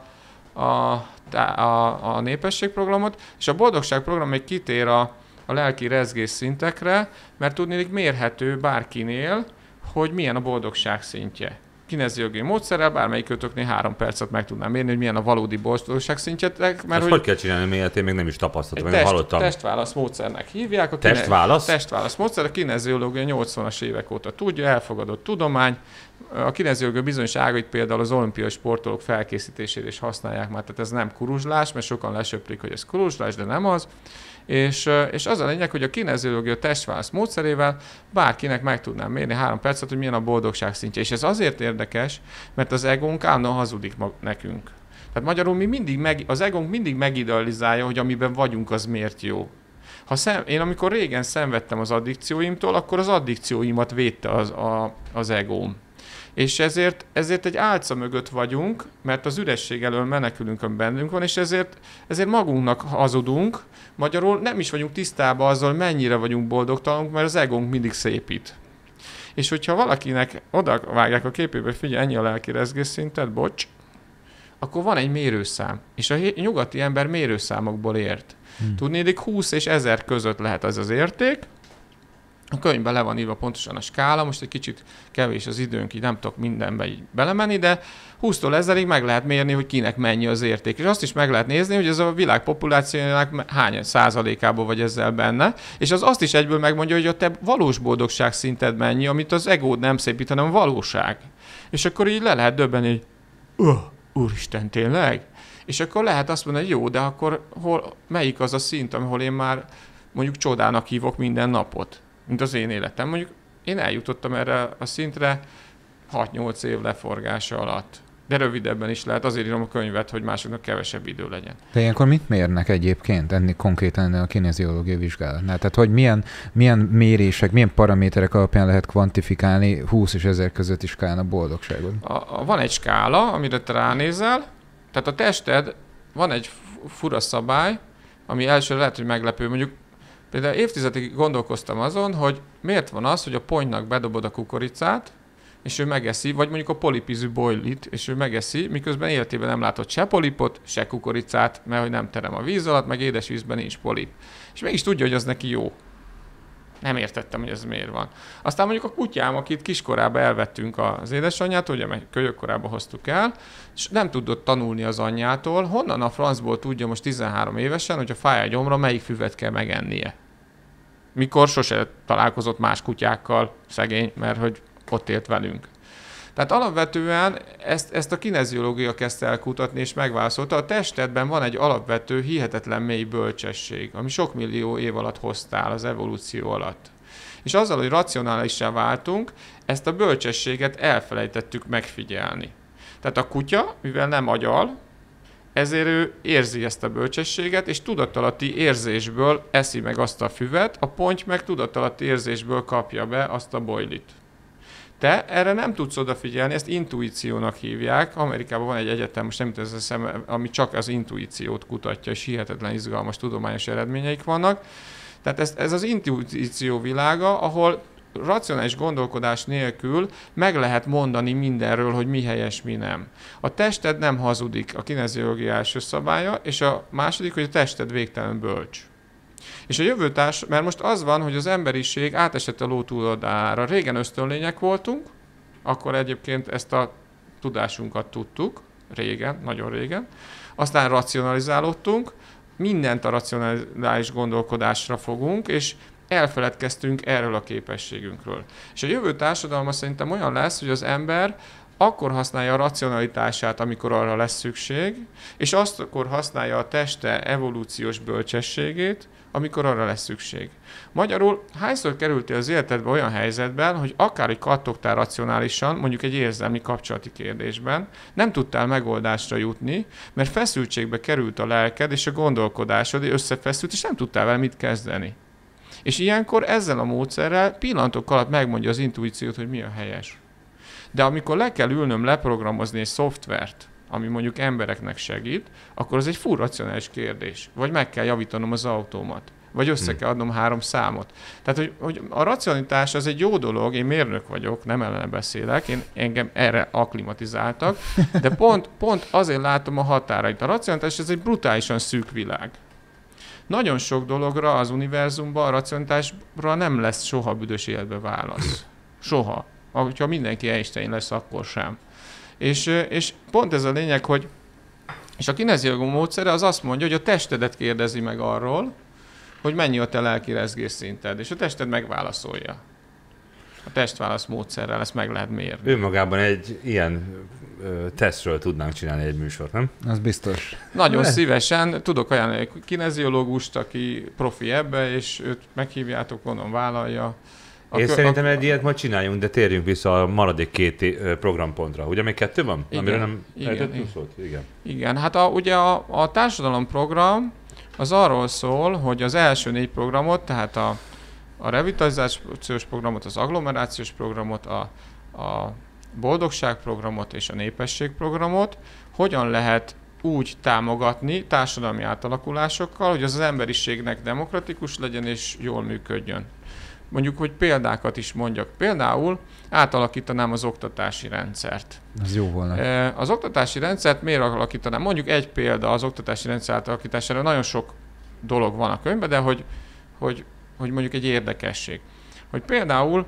S3: A, a, a népességprogramot, és a boldogságprogram még kitér a, a lelki rezgés szintekre, mert tudnélik mérhető bárkinél, hogy milyen a boldogság szintje. Kineziológiai módszerrel bármelyikötöknél három percet meg tudnám mérni, hogy milyen a valódi boldogság szintjetek. Mert
S2: hogy, hogy kell csinálni, miért én még nem is tapasztaltam,
S3: test,
S2: hallottam.
S3: Testválasz módszernek hívják. A
S2: testválasz?
S3: Kine, testválasz módszer, a kineziológia nyolcvanas évek óta tudja, elfogadott tudomány. A kineziológia bizonyos ágait például az olimpiai sportolók felkészítésére is használják már, tehát ez nem kuruzslás, mert sokan lesöprik, hogy ez kuruzslás, de nem az. És, és az a lényeg, hogy a kineziológia testválasz módszerével bárkinek meg tudnám mérni három percet, hogy milyen a boldogság szintje. És ez azért érdekes, mert az egónk állandóan hazudik mag- nekünk. Tehát magyarul mi mindig meg, az egónk mindig megidealizálja, hogy amiben vagyunk, az miért jó. Ha szem, én amikor régen szenvedtem az addikcióimtól, akkor az addikcióimat védte az, a, az egóm. És ezért, ezért egy álca mögött vagyunk, mert az üresség elől menekülünk, ami bennünk van, és ezért, ezért magunknak hazudunk. Magyarul nem is vagyunk tisztában azzal, mennyire vagyunk boldogtalanok, mert az egónk mindig szépít. És hogyha valakinek oda vágják a képébe, figyelj, ennyi a lelki rezgésszinted, bocs, akkor van egy mérőszám. És a nyugati ember mérőszámokból ért. Hmm. Tudnédik, húsz és ezer között lehet az az érték. A könyvben le van írva pontosan a skála, most egy kicsit kevés az időnk, így nem tudok mindenbe így belemenni, de húsztól ezerig meg lehet mérni, hogy kinek mennyi az érték. És azt is meg lehet nézni, hogy ez a világ populációjának hány százalékában vagy ezzel benne, és az azt is egyből megmondja, hogy a te valós boldogság szinted mennyi, amit az egód nem szépít, hanem a valóság. És akkor így le lehet döbbenni, hogy uh, úristen, tényleg? És akkor lehet azt mondani, hogy jó, de akkor hol, melyik az a szint, ahol én már mondjuk csodának hívok minden napot? Mint az én életem. Mondjuk én eljutottam erre a szintre hat-nyolc év leforgása alatt. De rövidebben is lehet, azért írom a könyvet, hogy másoknak kevesebb idő legyen.
S4: De ilyenkor mit mérnek egyébként enni konkrétan a kineziológiai vizsgálatnál? Tehát, hogy milyen, milyen mérések, milyen paraméterek alapján lehet kvantifikálni húsz és ezer közötti skálán a boldogságot?
S3: A, a, van egy skála, amire te ránézel, tehát a tested, van egy fura szabály, ami elsőre lehet, hogy meglepő, mondjuk például évtizedig gondolkoztam azon, hogy miért van az, hogy a ponynak bedobod a kukoricát, és ő megeszi, vagy mondjuk a polipizű bojlit, és ő megeszi, miközben életében nem látott se polipot, se kukoricát, mert hogy nem terem a víz alatt, meg édesvízben nincs polip. És mégis tudja, hogy az neki jó. Nem értettem, hogy ez miért van. Aztán mondjuk a kutyám, akit kiskorában elvettünk az édesanyjától, ugye meg kölyökkorában hoztuk el, és nem tudott tanulni az anyjától, honnan a francból tudja most tizenhárom évesen, hogy a fáj a gyomra, melyik füvet kell megennie. Mikor sose találkozott más kutyákkal, szegény, mert hogy ott élt velünk. Tehát alapvetően ezt, ezt a kineziológia kezdte el kutatni, és megválaszolta. A testedben van egy alapvető, hihetetlen mély bölcsesség, ami sok millió év alatt hoztál az evolúció alatt. És azzal, hogy racionálissá váltunk, ezt a bölcsességet elfelejtettük megfigyelni. Tehát a kutya, mivel nem agyal, ezért ő érzi ezt a bölcsességet, és tudatalatti érzésből eszi meg azt a füvet, a ponty meg tudatalatti érzésből kapja be azt a bojlit. Te erre nem tudsz odafigyelni, ezt intuíciónak hívják. Amerikában van egy egyetem, most nem jut ez eszembe, ami csak az intuíciót kutatja, és hihetetlen izgalmas tudományos eredményeik vannak. Tehát ez, ez az intuíció világa, ahol racionális gondolkodás nélkül meg lehet mondani mindenről, hogy mi helyes, mi nem. A tested nem hazudik, a kineziológia első szabálya, és a második, hogy a tested végtelen bölcs. És a jövőtárs, mert most az van, hogy az emberiség átesett a ló túloldalára. Régen ösztönlények voltunk, akkor egyébként ezt a tudásunkat tudtuk, régen, nagyon régen. Aztán racionalizálódtunk, mindent a racionális gondolkodásra fogunk, és elfeledkeztünk erről a képességünkről. És a jövő társadalma szerintem olyan lesz, hogy az ember akkor használja a racionalitását, amikor arra lesz szükség, és azt akkor használja a teste evolúciós bölcsességét, amikor arra lesz szükség. Magyarul hányszor kerültél az életedbe olyan helyzetben, hogy akárhogy kattogtál racionálisan, mondjuk egy érzelmi kapcsolati kérdésben, nem tudtál megoldásra jutni, mert feszültségbe került a lelked, és a gondolkodásod összefeszült, és nem tudtál vele mit kezdeni. És ilyenkor ezzel a módszerrel pillanatok alatt megmondja az intuíciót, hogy mi a helyes. De amikor le kell ülnöm leprogramozni egy szoftvert, ami mondjuk embereknek segít, akkor az egy full racionális kérdés. Vagy meg kell javítanom az autómat. Vagy össze hmm. kell adnom három számot. Tehát, hogy, hogy a racionalitás az egy jó dolog, én mérnök vagyok, nem ellene beszélek, én engem erre akklimatizáltak, de pont, pont azért látom a határait. A racionalitás ez egy brutálisan szűk világ. Nagyon sok dologra az univerzumban, a racionalitásra nem lesz soha büdös életbe válasz. Soha. Ha mindenki Einstein lesz, akkor sem. És, és pont ez a lényeg, hogy és a kineziológia módszere az azt mondja, hogy a testedet kérdezi meg arról, hogy mennyi a te lelki rezgésszinted, és a tested megválaszolja. A testválasz módszerrel ezt meg lehet mérni.
S2: Önmagában egy ilyen ö, tesztről tudnánk csinálni egy műsort, nem?
S4: Az biztos.
S3: Nagyon
S4: Ne.
S3: szívesen. Tudok ajánlani egy kineziológust, aki profi ebbe, és őt meghívjátok, gondolom vállalja.
S2: A Én kö- szerintem a... egy ilyet majd csináljunk, de térjünk vissza a maradék két programpontra. Ugye még kettő van?
S3: Igen,
S2: amire nem
S3: igen, igen.
S2: Szólt? Igen.
S3: Igen, hát a, ugye a, a társadalomprogram az arról szól, hogy az első négy programot, tehát a, a revitalizációs programot, az agglomerációs programot, a, a boldogságprogramot és a népességprogramot hogyan lehet úgy támogatni társadalmi átalakulásokkal, hogy az az emberiségnek demokratikus legyen és jól működjön. Mondjuk, hogy példákat is mondjak. Például átalakítanám az oktatási rendszert.
S4: Ez jó volna.
S3: Az oktatási rendszert miért alakítanám? Mondjuk egy példa az oktatási rendszer átalakítására. Nagyon sok dolog van a könyvben, de hogy, hogy, hogy mondjuk egy érdekesség. Hogy például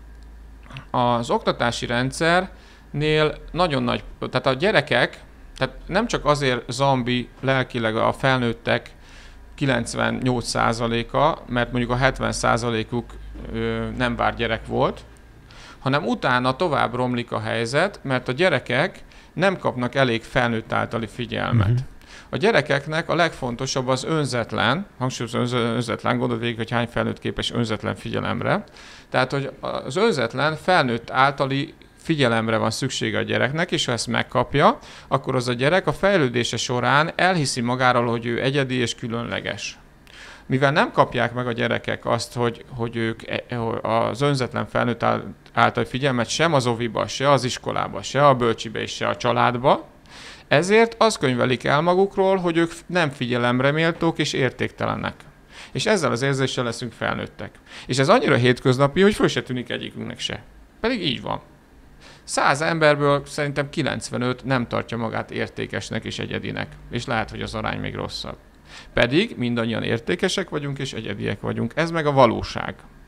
S3: az oktatási rendszernél nagyon nagy, tehát a gyerekek, tehát nem csak azért zombi lelkileg a felnőttek kilencvennyolc százaléka, mert mondjuk a hetven százalékuk nem vár gyerek volt, hanem utána tovább romlik a helyzet, mert a gyerekek nem kapnak elég felnőtt általi figyelmet. Uh-huh. A gyerekeknek a legfontosabb az önzetlen, hangsúlyozom önzetlen, gondold végig, hogy hány felnőtt képes önzetlen figyelemre. Tehát, hogy az önzetlen felnőtt általi figyelemre van szüksége a gyereknek, és ha ezt megkapja, akkor az a gyerek a fejlődése során elhiszi magáról, hogy ő egyedi és különleges. Mivel nem kapják meg a gyerekek azt, hogy, hogy ők az önzetlen felnőtt által figyelmet sem az oviba, se az iskolába, se a bölcsibe és se a családba, ezért azt könyvelik el magukról, hogy ők nem figyelemre méltók és értéktelenek. És ezzel az érzéssel leszünk felnőttek. És ez annyira hétköznapi, hogy föl se tűnik egyikünknek se. Pedig így van. Száz emberből szerintem kilencvenöt nem tartja magát értékesnek és egyedinek. És lehet, hogy az arány még rosszabb. Pedig mindannyian értékesek vagyunk és egyediek vagyunk. Ez meg a valóság.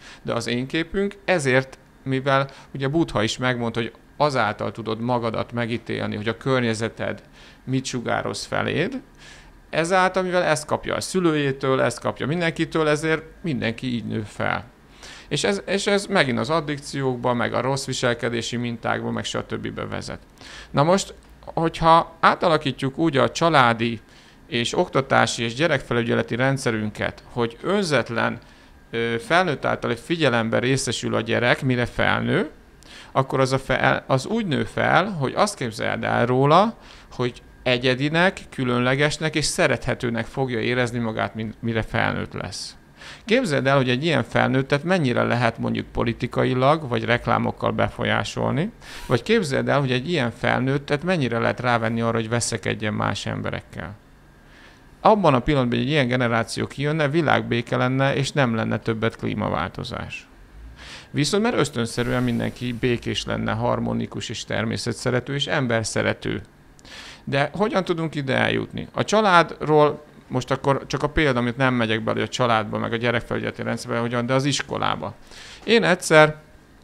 S3: De az én képünk ezért, mivel ugye Buddha is megmondta, hogy azáltal tudod magadat megítélni, hogy a környezeted mit sugároz feléd, ezáltal, mivel ezt kapja a szülőjétől, ezt kapja mindenkitől, ezért mindenki így nő fel. És ez, és ez megint az addikciókba, meg a rossz viselkedési mintákba, meg stb. Vezet. Na most, hogyha átalakítjuk úgy a családi és oktatási és gyerekfelügyeleti rendszerünket, hogy önzetlen felnőtt által figyelemben részesül a gyerek, mire felnő, akkor az, a fel, az úgy nő fel, hogy azt képzeld el róla, hogy egyedinek, különlegesnek és szerethetőnek fogja érezni magát, mire felnőtt lesz. Képzeld el, hogy egy ilyen felnőttet mennyire lehet mondjuk politikailag, vagy reklámokkal befolyásolni, vagy képzeld el, hogy egy ilyen felnőttet mennyire lehet rávenni arra, hogy veszekedjen más emberekkel. Abban a pillanatban, hogy egy ilyen generáció kijönne, világbéke lenne, és nem lenne többet klímaváltozás. Viszont mert ösztönszerűen mindenki békés lenne, harmonikus és természetszerető és emberszerető. De hogyan tudunk ide eljutni? A családról, most akkor csak a példa, amit nem megyek bele a családba, meg a gyerekfelügyeleti rendszerbe, hogyan, de az iskolába. Én egyszer,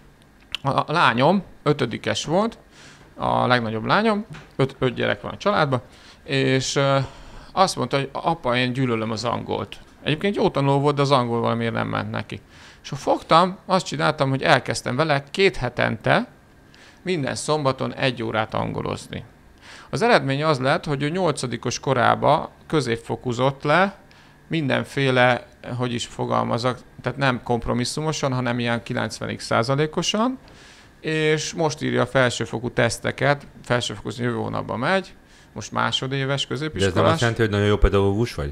S3: a lányom ötödikes volt, a legnagyobb lányom, öt, öt gyerek van a családban, és azt mondta, hogy apa, én gyűlölöm az angolt. Egyébként jó tanuló volt, de az angol valamiért nem ment neki. És fogtam, azt csináltam, hogy elkezdtem vele két hetente minden szombaton egy órát angolozni. Az eredmény az lett, hogy ő nyolcadikos korába középfokuzott le, mindenféle, hogy is fogalmazok, tehát nem kompromisszumosan, hanem ilyen kilencven százalékosan, és most írja a felsőfokú teszteket, felsőfokúzni jövő hónapban megy, most másodéves középiskolás.
S2: De ez nem azt jelenti, hogy nagyon jó pedagógus vagy?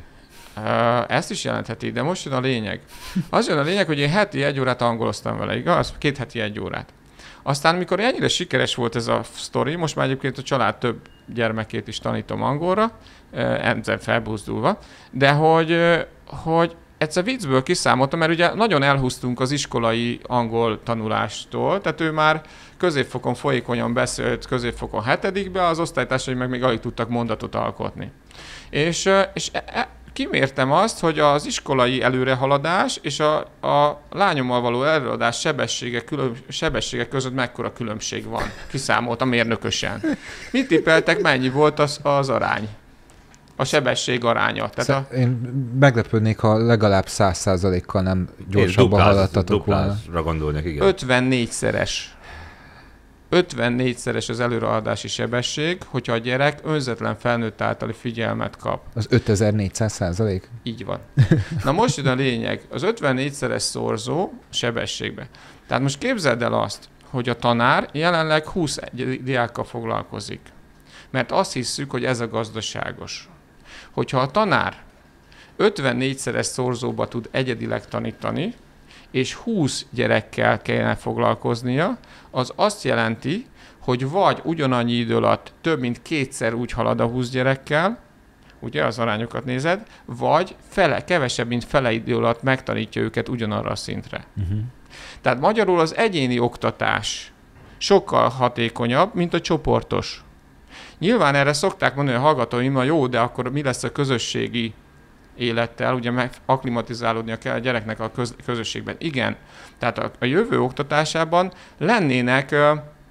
S3: Ezt is jelentheti, de most jön a lényeg. Az jön a lényeg, hogy én heti egy órát angoloztam vele, igaz? Két heti egy órát. Aztán, amikor ennyire sikeres volt ez a sztori, most már egyébként a család több gyermekét is tanítom angolra, ezzel felbuzdulva, de hogy, hogy egyszer viccből kiszámoltam, mert ugye nagyon elhúztunk az iskolai angol tanulástól, tehát ő már középfokon folyékonyan beszélt, középfokon hetedikbe, az osztálytársai meg még alig tudtak mondatot alkotni. És, és kimértem azt, hogy az iskolai előrehaladás és a, a lányommal való előadás sebessége, külön, sebessége között mekkora különbség van. Kiszámoltam mérnökösen. Mit tippeltek, mennyi volt az, az arány? A sebesség aránya. Tehát a...
S4: Én meglepődnék, ha legalább száz százalékkal nem gyorsabban haladtatok volna.
S2: Gondolnak, igen.
S3: ötvennégyszeres. ötvennégyszeres az előrehaladási sebesség, hogyha a gyerek önzetlen felnőtt általi figyelmet kap.
S4: Az ötezer-négyszáz százalék?
S3: Így van. Na most jön a lényeg. Az ötvennégyszeres szorzó sebességbe. Tehát most képzeld el azt, hogy a tanár jelenleg húsz diákkal foglalkozik. Mert azt hisszük, hogy ez a gazdaságos. Hogyha a tanár ötvennégyszeres szorzóba tud egyedileg tanítani, és húsz gyerekkel kellene foglalkoznia, az azt jelenti, hogy vagy ugyanannyi idő alatt több mint kétszer úgy halad a húsz gyerekkel, ugye az arányokat nézed, vagy fele, kevesebb, mint fele idő alatt megtanítja őket ugyanarra a szintre. Uh-huh. Tehát magyarul az egyéni oktatás sokkal hatékonyabb, mint a csoportos. Nyilván erre szokták mondani a hallgatóim, na jó, de akkor mi lesz a közösségi élettel, ugye meg akklimatizálódnia kell a gyereknek a köz, közösségben. Igen, tehát a, a jövő oktatásában lennének ö,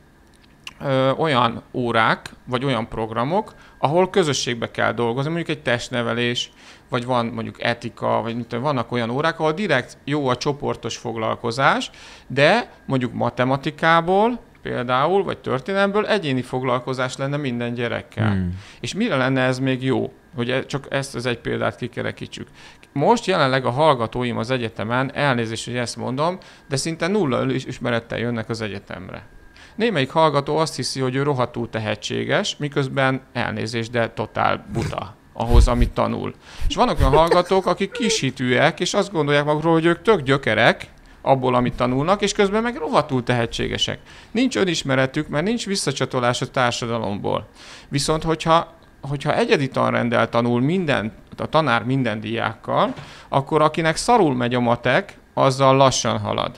S3: ö, olyan órák, vagy olyan programok, ahol közösségbe kell dolgozni, mondjuk egy testnevelés, vagy van mondjuk etika, vagy mint, vannak olyan órák, ahol direkt jó a csoportos foglalkozás, de mondjuk matematikából, például, vagy történelemből egyéni foglalkozás lenne minden gyerekkel. Hmm. És mire lenne ez még jó? Hogy csak ezt az egy példát kikerekítsük. Most jelenleg a hallgatóim az egyetemen, elnézést, hogy ezt mondom, de szinte nulla ismerettel jönnek az egyetemre. Némelyik hallgató azt hiszi, hogy ő rohadtul tehetséges, miközben elnézést, de totál buta ahhoz, amit tanul. És vannak olyan hallgatók, akik kishitűek, és azt gondolják magukról, hogy ők tök gyökerek abból, amit tanulnak, és közben meg rohadtul tehetségesek. Nincs önismeretük, mert nincs visszacsatolás a társadalomból. Viszont, hogyha hogyha egyedi tanrenddel tanul minden, a tanár minden diákkal, akkor akinek szarul megy a matek, azzal lassan halad.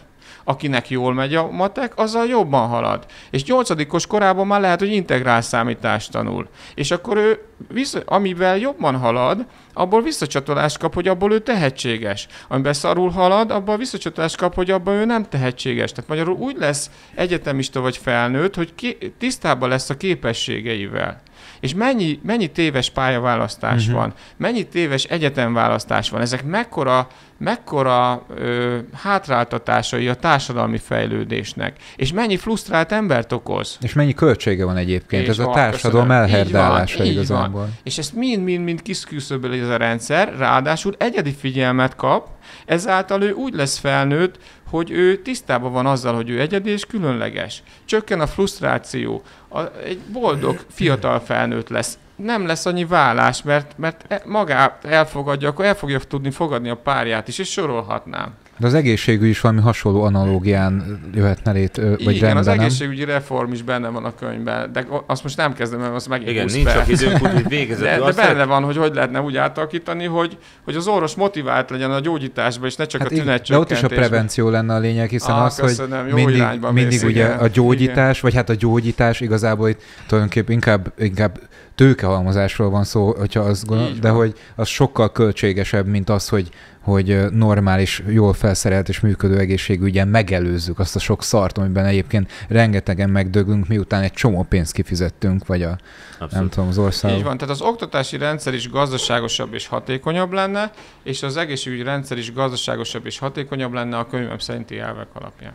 S3: Akinek jól megy a matek, azzal jobban halad. És nyolcadikos korában már lehet, hogy integrál számítást tanul. És akkor ő, vissza, amivel jobban halad, abból visszacsatolást kap, hogy abból ő tehetséges. Amiben szarul halad, abból visszacsatolást kap, hogy abból ő nem tehetséges. Tehát magyarul úgy lesz egyetemista vagy felnőtt, hogy ki, tisztában lesz a képességeivel. És mennyi, mennyi téves pályaválasztás uh-huh. van, mennyi téves egyetemválasztás van, ezek mekkora, mekkora ö, hátráltatásai a társadalmi fejlődésnek, és mennyi frusztrált embert okoz.
S4: És mennyi költsége van egyébként, és ez
S3: van,
S4: a társadalom elherdálása igazából.
S3: És ezt mind-mind-mind kiszküszöböl ez a rendszer, ráadásul egyedi figyelmet kap, ezáltal ő úgy lesz felnőtt, hogy ő tisztában van azzal, hogy ő egyedi és különleges. Csökken a frusztráció, a, egy boldog fiatal felnőtt lesz. Nem lesz annyi vállás, mert, mert magát elfogadja, akkor el fogja tudni fogadni a párját is, és sorolhatnám.
S4: De az egészségügy is valami hasonló analógián jöhetne lét, vagy
S3: igen,
S4: rendben,
S3: az
S4: nem?
S3: egészségügyi reform is benne van a könyvben, de azt most nem kezdem, mert azt megint
S2: igen, nincs csak időnk, úgyhogy végezetül.
S3: De, de benne van, hogy hogy lehetne úgy átalakítani, hogy, hogy az orvos motivált legyen a gyógyításban, és ne csak hát a tünetcsökkentésben.
S4: De ott is a prevenció lenne a lényeg, hiszen
S3: ah,
S4: az,
S3: köszönöm,
S4: hogy mindig, mindig ugye
S3: igen.
S4: a gyógyítás, igen. vagy hát a gyógyítás igazából itt tulajdonképpen inkább, inkább tőkehalmozásról van szó, hogyha azt gondol, de hogy az sokkal költségesebb, mint az, hogy, hogy normális, jól felszerelt és működő egészségügyen megelőzzük azt a sok szart, amiben egyébként rengetegen megdöglünk, miután egy csomó pénzt kifizettünk, vagy a, nem tudom, az ország.
S3: Így van, tehát az oktatási rendszer is gazdaságosabb és hatékonyabb lenne, és az egészségügyi rendszer is gazdaságosabb és hatékonyabb lenne a könyvem szerinti elvek alapján.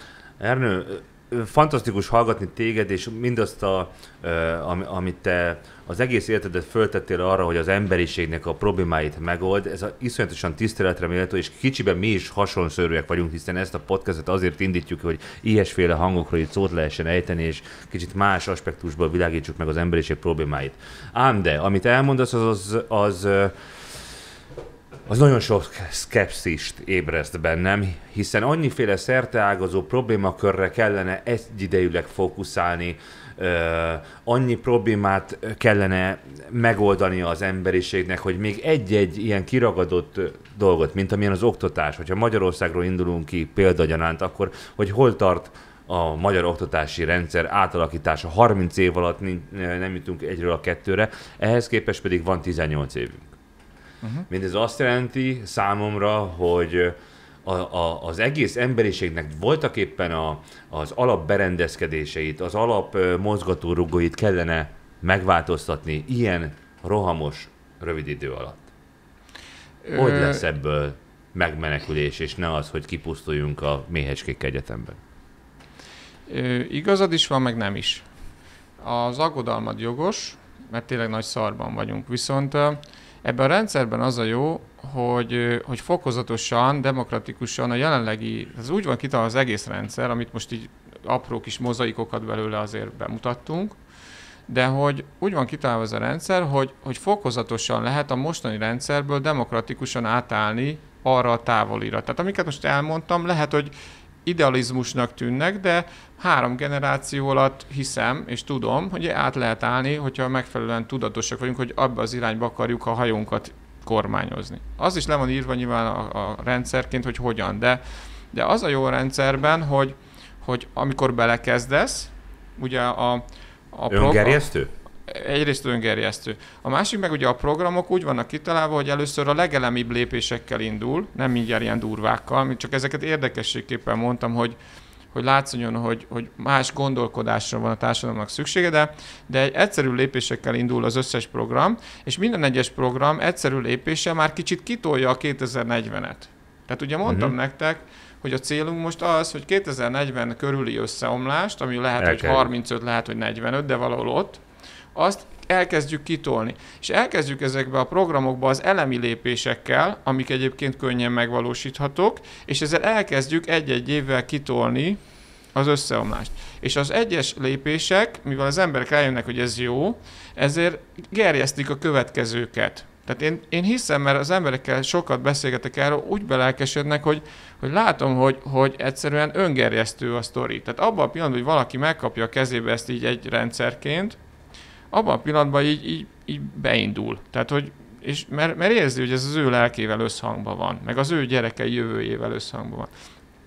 S2: Ernő, fantasztikus hallgatni téged, és mindazt, a, amit te az egész életedet föltettél arra, hogy az emberiségnek a problémáit megold. Ez a iszonyatosan tiszteletre méltó, és kicsiben mi is hasonszörűek vagyunk, hiszen ezt a podcastot azért indítjuk, hogy ilyesféle hangokról itt szót lehessen ejteni, és kicsit más aspektusból világítsuk meg az emberiség problémáit. Ám de, amit elmondasz, az, az, az az nagyon sok szkepszist ébreszt bennem, hiszen annyiféle szerteágazó problémakörre kellene egyidejűleg fókuszálni, uh, annyi problémát kellene megoldani az emberiségnek, hogy még egy-egy ilyen kiragadott dolgot, mint amilyen az oktatás, hogyha Magyarországról indulunk ki példagyanánt, akkor hogy hol tart a magyar oktatási rendszer átalakítása. harminc év alatt nem jutunk egyről a kettőre, ehhez képest pedig van tizennyolc évünk. Uh-huh. Mindez azt jelenti számomra, hogy a, a, az egész emberiségnek voltak éppen a, az alapberendezkedéseit, az alap mozgatórugóit kellene megváltoztatni ilyen rohamos, rövid idő alatt. Hogy lesz ebből megmenekülés, és ne az, hogy kipusztuljunk a Méhecskék Egyetemben?
S3: Ö, igazad is van, meg nem is. Az aggodalmad jogos, mert tényleg nagy szarban vagyunk, viszont ebben a rendszerben az a jó, hogy, hogy fokozatosan, demokratikusan a jelenlegi, ez úgy van kitalálva az egész rendszer, amit most így apró kis mozaikokat belőle azért bemutattunk, de hogy úgy van kitalálva ez a rendszer, hogy, hogy fokozatosan lehet a mostani rendszerből demokratikusan átállni arra a távolira. Tehát amiket most elmondtam, lehet, hogy idealizmusnak tűnnek, de három generáció alatt hiszem, és tudom, hogy át lehet állni, hogyha megfelelően tudatosak vagyunk, hogy abba az irányba akarjuk a hajónkat kormányozni. Az is le van írva nyilván a, a rendszerként, hogy hogyan, de, de az a jó a rendszerben, hogy, hogy amikor belekezdesz, ugye a... a
S2: öngerjesztő?
S3: Pro- Egyrészt öngerjesztő. A másik meg ugye a programok úgy vannak kitalálva, hogy először a legelemibb lépésekkel indul, nem mindjárt ilyen durvákkal, csak ezeket érdekességképpen mondtam, hogy, hogy látszódjon, hogy, hogy más gondolkodásra van a társadalomnak szüksége, de, de egy egyszerű lépésekkel indul az összes program, és minden egyes program egyszerű lépése már kicsit kitolja a kétezer-negyvenet. Tehát ugye mondtam uh-huh. nektek, hogy a célunk most az, hogy kétezer-negyven körüli összeomlást, ami lehet, El hogy kell. harmincöt, lehet, hogy negyvenöt, de valahol ott, azt elkezdjük kitolni. És elkezdjük ezekbe a programokba az elemi lépésekkel, amik egyébként könnyen megvalósíthatók, és ezzel elkezdjük egy-egy évvel kitolni az összeomlást. És az egyes lépések, mivel az emberek rájönnek, hogy ez jó, ezért gerjesztik a következőket. Tehát én, én hiszem, mert az emberekkel sokat beszélgetek erről, úgy belelkesednek, hogy, hogy látom, hogy, hogy egyszerűen öngerjesztő a sztori. Tehát abban a pillanatban, hogy valaki megkapja a kezébe ezt így egy rendszerként, abban a pillanatban így, így, így beindul. Tehát, hogy, és mert, mert érzi, hogy ez az ő lelkével összhangban van, meg az ő gyerekei jövőjével összhangban van.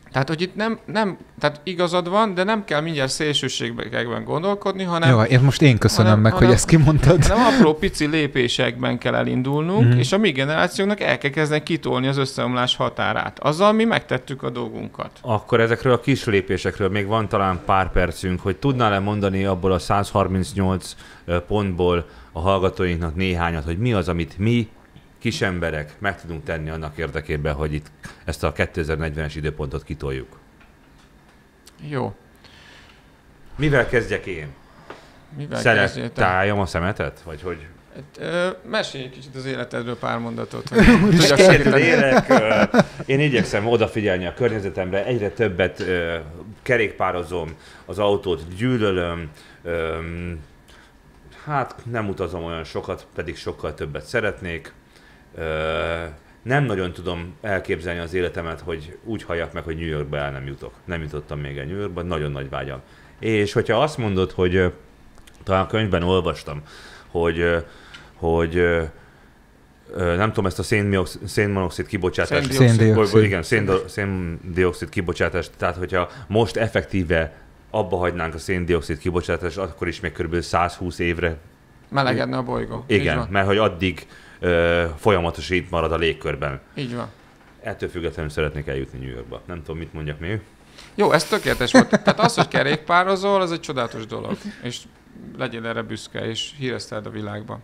S3: Tehát, hogy itt nem, nem, tehát igazad van, de nem kell mindjárt szélsőségekben gondolkodni, hanem...
S4: Jó, én most én köszönöm
S3: hanem,
S4: meg,
S3: hanem,
S4: hogy ezt kimondtad.
S3: Nem apró pici lépésekben kell elindulnunk, mm. és a mi generációknak el kell kezdeni kitolni az összeomlás határát. Azzal mi megtettük a dolgunkat.
S2: Akkor ezekről a kis lépésekről még van talán pár percünk, hogy tudnál-e mondani abból a száz harmincnyolc pontból a hallgatóinknak néhányat, hogy mi az, amit mi, kis emberek meg tudunk tenni annak érdekében, hogy itt ezt a kétezer-negyvenes időpontot kitoljuk.
S3: Jó.
S2: Mivel kezdjek én?
S3: Mivel
S2: Szelektáljam a szemetet? Vagy hogy...
S3: Mesélj egy kicsit az életedről pár mondatot. Hogy tudjak segíteni.
S2: Élek, én igyekszem odafigyelni a környezetemre, egyre többet kerékpározom, az autót gyűlölöm, hát nem utazom olyan sokat, pedig sokkal többet szeretnék. Nem nagyon tudom elképzelni az életemet, hogy úgy halljak meg, hogy New Yorkba el nem jutok. Nem jutottam még el New Yorkba, nagyon nagy vágyam. És hogyha azt mondod, hogy talán a könyvben olvastam, hogy, hogy nem tudom, ezt a szénmonoxid kibocsátást,
S4: széndioxid.
S2: igen, széndioxid kibocsátást, tehát hogyha most effektíve abba hagynánk a széndioxid kibocsátást, akkor is még kb. száz húsz évre
S3: melegedne a bolygó.
S2: Igen, mert hogy addig ö, folyamatosan itt marad a légkörben.
S3: Így van.
S2: Ettől függetlenül szeretnék eljutni New Yorkba. Nem tudom, mit mondjak még.
S3: Jó, ez tökéletes volt. Tehát az, hogy kerékpározol, az egy csodálatos dolog. És legyél erre büszke, és hírezted a világban.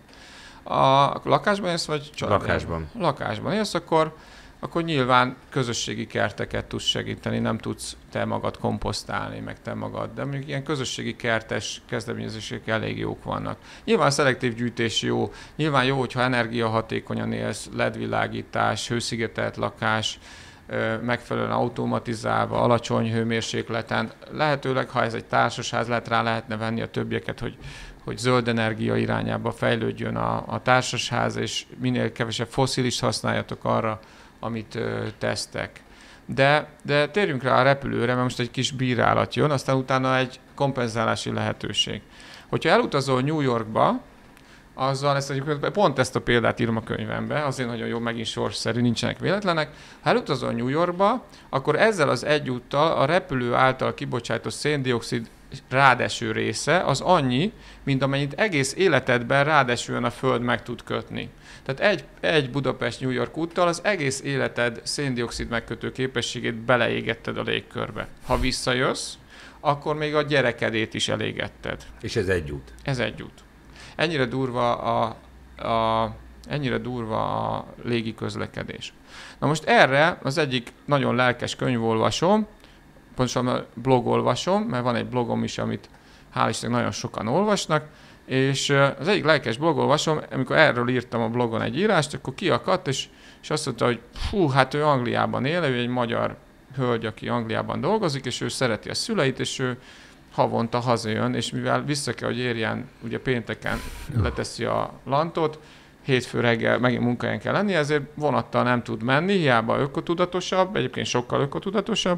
S3: A lakásban élsz, vagy családban?
S2: Lakásban.
S3: Lakásban élsz, akkor, akkor nyilván közösségi kerteket tudsz segíteni, nem tudsz te magad komposztálni, meg te magad, de mondjuk ilyen közösségi kertes kezdeményezések elég jók vannak. Nyilván szelektív gyűjtés jó, nyilván jó, hogyha energiahatékonyan élsz, el é dé világítás, hőszigetelt lakás, megfelelően automatizálva, alacsony hőmérsékleten. Lehetőleg, ha ez egy társasház, lehet rá lehetne venni a többieket, hogy, hogy zöld energia irányába fejlődjön a, a társasház, és minél kevesebb fosszilis használjatok arra, amit ö, tesztek. De, de térjünk rá a repülőre, mert most egy kis bírálat jön, aztán utána egy kompenzálási lehetőség. Hogyha elutazol New Yorkba, azzal ezt egyébként pont ezt a példát írom a könyvembe, azért nagyon jó, megint sorsszerű, nincsenek véletlenek. Ha elutazol New Yorkba, akkor ezzel az egyúttal a repülő által kibocsátott széndioxid rádeső része az annyi, mint amennyit egész életedben rádesően a Föld meg tud kötni. Tehát egy, egy Budapest-New York úttal az egész életed széndioxid megkötő képességét beleégetted a légkörbe. Ha visszajössz, akkor még a gyerekedét is elégetted.
S2: És ez egy út.
S3: Ez egy út. Ennyire durva a, a, ennyire durva a légi közlekedés. Na most erre az egyik nagyon lelkes könyvolvasom, pontosan blogolvasom, mert van egy blogom is, amit hál' Istennek nagyon sokan olvasnak, és az egyik lelkes blogolvasom, amikor erről írtam a blogon egy írást, akkor kiakadt, és, és azt mondta, hogy hú, hát ő Angliában él, ő egy magyar hölgy, aki Angliában dolgozik, és ő szereti a szüleit, és ő havonta hazajön, és mivel vissza kell, hogy érjen, ugye pénteken leteszi a lantot, hétfő reggel megint munkáján kell lenni, ezért vonattal nem tud menni, hiába ökotudatosabb, egyébként sokkal ökotudatosabb,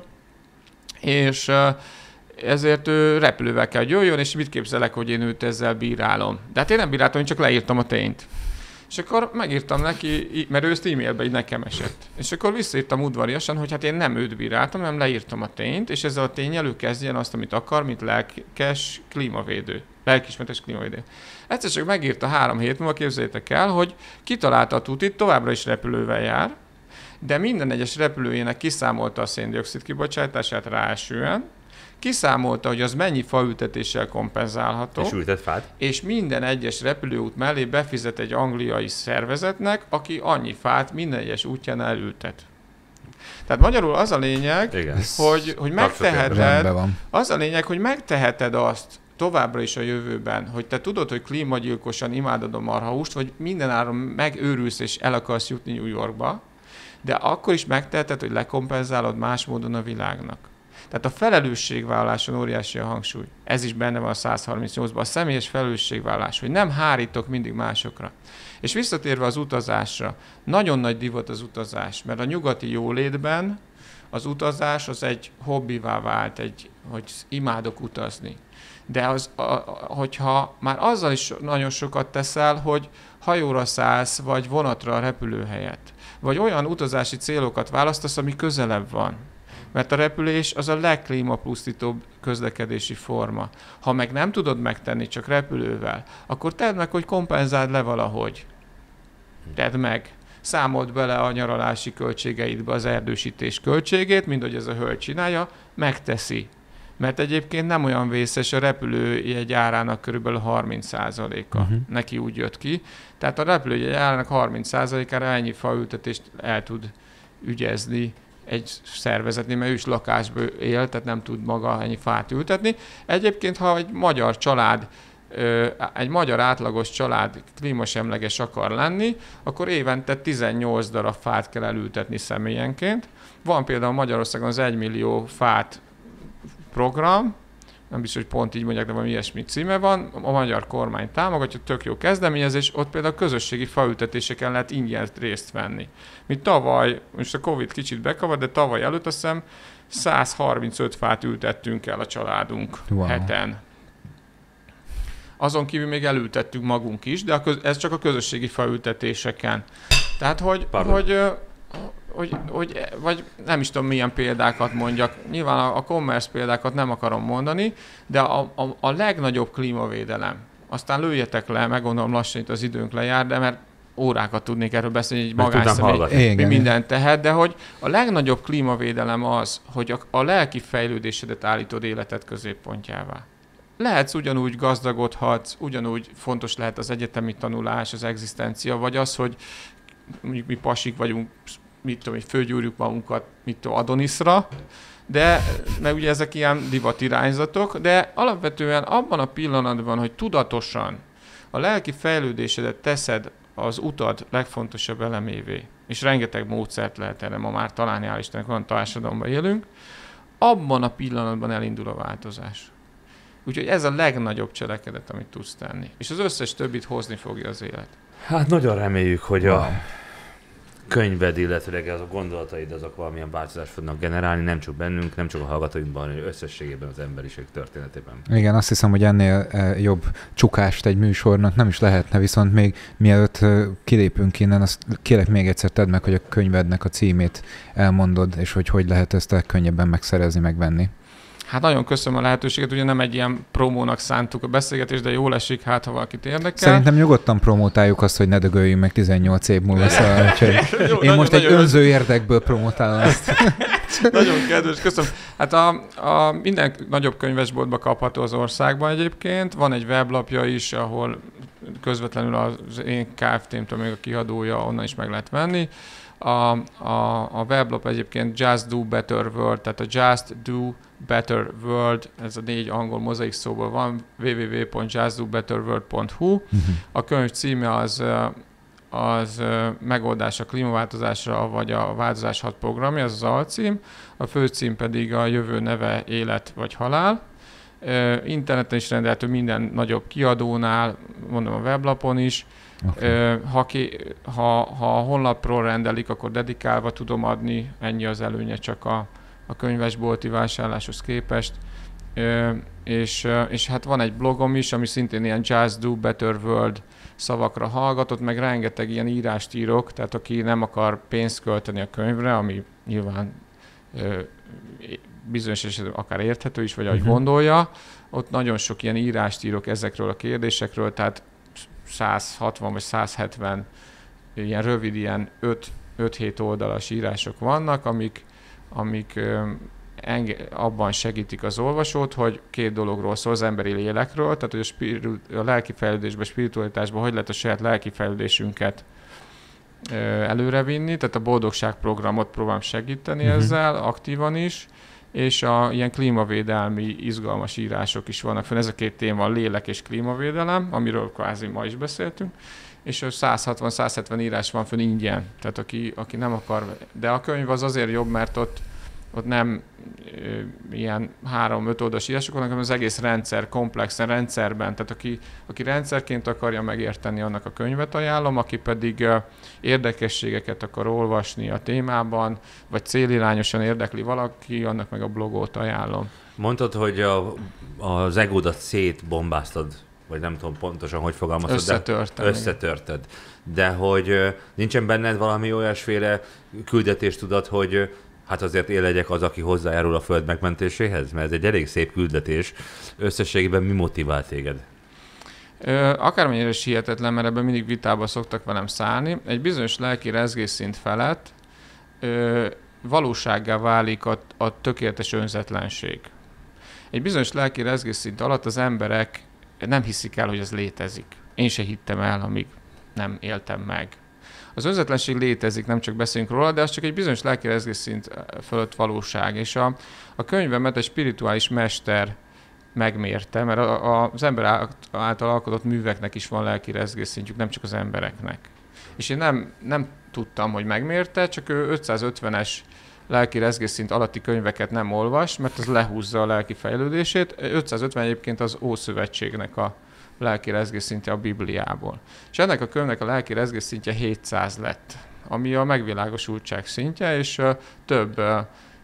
S3: és ezért ő repülővel kell, hogy jöjjön, és mit képzelek, hogy én őt ezzel bírálom. De hát én nem bíráltam, én csak leírtam a tényt. És akkor megírtam neki, mert ő ezt e-mailbe így nekem esett. És akkor visszaírtam udvariasan, hogy hát én nem őt bíráltam, hanem leírtam a tényt, és ezzel a tény előkezdjen azt, amit akar, mint lelkes klímavédő. Lelkismeretes klímavédő. Egyszer csak megírta három hét múlva, képzeljétek el, hogy kitalálta a tutit, továbbra is repülővel jár, de minden egyes repülőjének kiszámolta a széndioxid kibocsátását ráesően, kiszámolta, hogy az mennyi faültetéssel kompenzálható.
S2: És ültet fát.
S3: És minden egyes repülőút mellé befizet egy angliai szervezetnek, aki annyi fát minden egyes útján elültet. Tehát magyarul az a lényeg, igen, hogy, hogy megteheted, az a lényeg, hogy megteheted azt továbbra is a jövőben, hogy te tudod, hogy klímagyilkosan imádod a marhahúst, vagy mindenáron megőrülsz és el akarsz jutni New Yorkba, de akkor is megteheted, hogy lekompenzálod más módon a világnak. Tehát a felelősségvállaláson óriási a hangsúly. Ez is benne van a száz harmincnyolcban, a személyes felelősségvállalás, hogy nem hárítok mindig másokra. És visszatérve az utazásra, nagyon nagy divat az utazás, mert a nyugati jólétben az utazás az egy hobbivá vált, egy, hogy imádok utazni. De az, a, hogyha már azzal is nagyon sokat teszel, hogy hajóra szállsz, vagy vonatra a repülőhelyet, vagy olyan utazási célokat választasz, ami közelebb van. Mert a repülés az a legklímapusztítóbb közlekedési forma. Ha meg nem tudod megtenni csak repülővel, akkor tedd meg, hogy kompenzáld le valahogy. Tedd meg. Számold bele a nyaralási költségeidbe az erdősítés költségét, mint hogy ez a hölgy csinálja, megteszi. Mert egyébként nem olyan vészes, a repülőjegy árának körülbelül harminc százaléka. Uh-huh. Neki úgy jött ki. Tehát a repülőjegy árának harminc százalékára ennyi faültetést el tud ügyezni egy szervezetnél, mert ő is lakásból él, tehát nem tud maga ennyi fát ültetni. Egyébként, ha egy magyar család, egy magyar átlagos család klímasemleges akar lenni, akkor évente tizennyolc darab fát kell elültetni személyenként. Van például Magyarországon az egymillió fát program, nem biztos, hogy pont így mondják, de valami ilyesmi címe van, a magyar kormány támogatja, tök jó kezdeményezés, ott például a közösségi faültetéseken lehet ingyen részt venni. Mi tavaly, most a Covid kicsit bekavar, de tavaly előtt azt hiszem száz harmincöt fát ültettünk el a családunk wow. heten. Azon kívül még elültettünk magunk is, de a köz, ez csak a közösségi faültetéseken. Tehát, hogy, hogy, hogy, hogy, vagy nem is tudom, milyen példákat mondjak. Nyilván a, a commerce példákat nem akarom mondani, de a, a, a legnagyobb klímavédelem. Aztán lőjetek le, meggondolom lassan itt az időnk lejár, de mert órákat tudnék erről beszélni, hogy magánszemély mi mindent tehet, de hogy a legnagyobb klímavédelem az, hogy a, a lelki fejlődésedet állítod életed középpontjává. Lehetsz ugyanúgy gazdagodhatsz, ugyanúgy fontos lehet az egyetemi tanulás, az egzisztencia, vagy az, hogy mondjuk mi pasik vagyunk, mit tudom, hogy fölgyúrjuk magunkat, mit tudom, Adoniszra, de, mert ugye ezek ilyen divatirányzatok, de alapvetően abban a pillanatban, hogy tudatosan a lelki fejlődésedet teszed az utad legfontosabb elemévé, és rengeteg módszert lehet erre ma már találni, hál' Istennek olyan társadalomban élünk, abban a pillanatban elindul a változás. Úgyhogy ez a legnagyobb cselekedet, amit tudsz tenni. És az összes többit hozni fogja az élet.
S2: Hát nagyon reméljük, hogy a könyved, illetve az a gondolataid, azok valamilyen változást fognak generálni, nem csak bennünk, nem csak a hallgatóinkban, hanem összességében az emberiség történetében.
S4: Igen, azt hiszem, hogy ennél jobb csukást egy műsornak nem is lehetne, viszont még mielőtt kilépünk innen, azt kérek még egyszer tedd meg, hogy a könyvednek a címét elmondod, és hogy hogy lehet ezt könnyebben megszerezni, megvenni.
S3: Hát nagyon köszönöm a lehetőséget, ugye nem egy ilyen promónak szántuk a beszélgetést, de jól esik, hát ha valakit érdekel.
S4: Szerintem nyugodtan promótáljuk azt, hogy ne dögöljünk meg tizennyolc év múlva, szóval, úgyhogy én nagyon, most nagyon egy önző érdekből promótálom ezt.
S3: Nagyon kedves, köszönöm. Hát a, a minden nagyobb könyvesboltba kapható az országban egyébként. Van egy weblapja is, ahol közvetlenül az én Kft-mtől még a kiadója, onnan is meg lehet venni. A, a, a weblap egyébként Just Do Better World, tehát a Just Do Better World, ez a négy angol mozaik szóból van, double-u double-u double-u pont just do better world pont hu. Uh-huh. A könyv címe az, az megoldás a klímaváltozásra, vagy a változás hat programja, ez az alcím. A főcím pedig a jövő neve, élet vagy halál. Interneten is rendelhető minden nagyobb kiadónál, mondom a weblapon is. Okay. Ha, ki, ha, ha a honlapról rendelik, akkor dedikálva tudom adni, ennyi az előnye csak a, a könyvesbolti vásárláshoz képest. És, és hát van egy blogom is, ami szintén ilyen Just Do Better World szavakra hallgatott, meg rengeteg ilyen írást írok, tehát aki nem akar pénzt költeni a könyvre, ami nyilván bizonyos esetben akár érthető is, vagy ahogy uh-huh. gondolja, ott nagyon sok ilyen írást írok ezekről a kérdésekről, tehát száz hatvan vagy száz hetven ilyen rövid, ilyen öt-hét oldalas írások vannak, amik, amik enge- abban segítik az olvasót, hogy két dologról szól, az emberi lélekről, tehát hogy a, spiritu- a lelki fejlődésben, a spiritualitásban hogy lehet a saját lelki fejlődésünket előrevinni, tehát a boldogság programot próbálom segíteni uh-huh. ezzel, aktívan is, és a ilyen klímavédelmi izgalmas írások is vannak fenn. Ez a két téma, a lélek és klímavédelem, amiről kvázi ma is beszéltünk, és száz hatvan száz hetven írás van fönn ingyen, tehát aki, aki nem akar, de a könyv az azért jobb, mert ott, ott nem e, ilyen három-öt oldalas írások vannak, hanem az egész rendszer, komplexen rendszerben, tehát aki, aki rendszerként akarja megérteni, annak a könyvet ajánlom, aki pedig e, érdekességeket akar olvasni a témában, vagy célirányosan érdekli valaki, annak meg a blogot ajánlom.
S2: Mondtad, hogy a, az egódat szétbombáztad, vagy nem tudom pontosan, hogy fogalmaztad,
S3: összetörtem,
S2: de összetörted. De hogy nincsen benned valami olyasféle küldetéstudat, hogy hát azért én legyek az, aki hozzájárul a föld megmentéséhez? Mert ez egy elég szép küldetés. Összességében mi motivál téged?
S3: Akármennyire is hihetetlen, mert ebben mindig vitába szoktak velem szállni. Egy bizonyos lelki rezgésszint felett ö, valósággá válik a, a tökéletes önzetlenség. Egy bizonyos lelki rezgésszint alatt az emberek nem hiszik el, hogy ez létezik. Én se hittem el, amíg nem éltem meg. Az önzetlenség létezik, nem csak beszélünk róla, de az csak egy bizonyos lelki rezgésszint fölött valóság. És a, a könyvemet egy spirituális mester megmérte, mert a, a, az ember által alkotott műveknek is van lelki rezgésszintjük, nem csak az embereknek. És én nem, nem tudtam, hogy megmérte, csak ő ötszázötvenes lelki rezgésszint alatti könyveket nem olvas, mert az lehúzza a lelki fejlődését. ötszázötven egyébként az Ószövetségnek a lelki rezgésszintje a Bibliából. És ennek a könyvnek a lelki rezgésszintje hétszáz lett, ami a megvilágosultság szintje, és uh, több uh,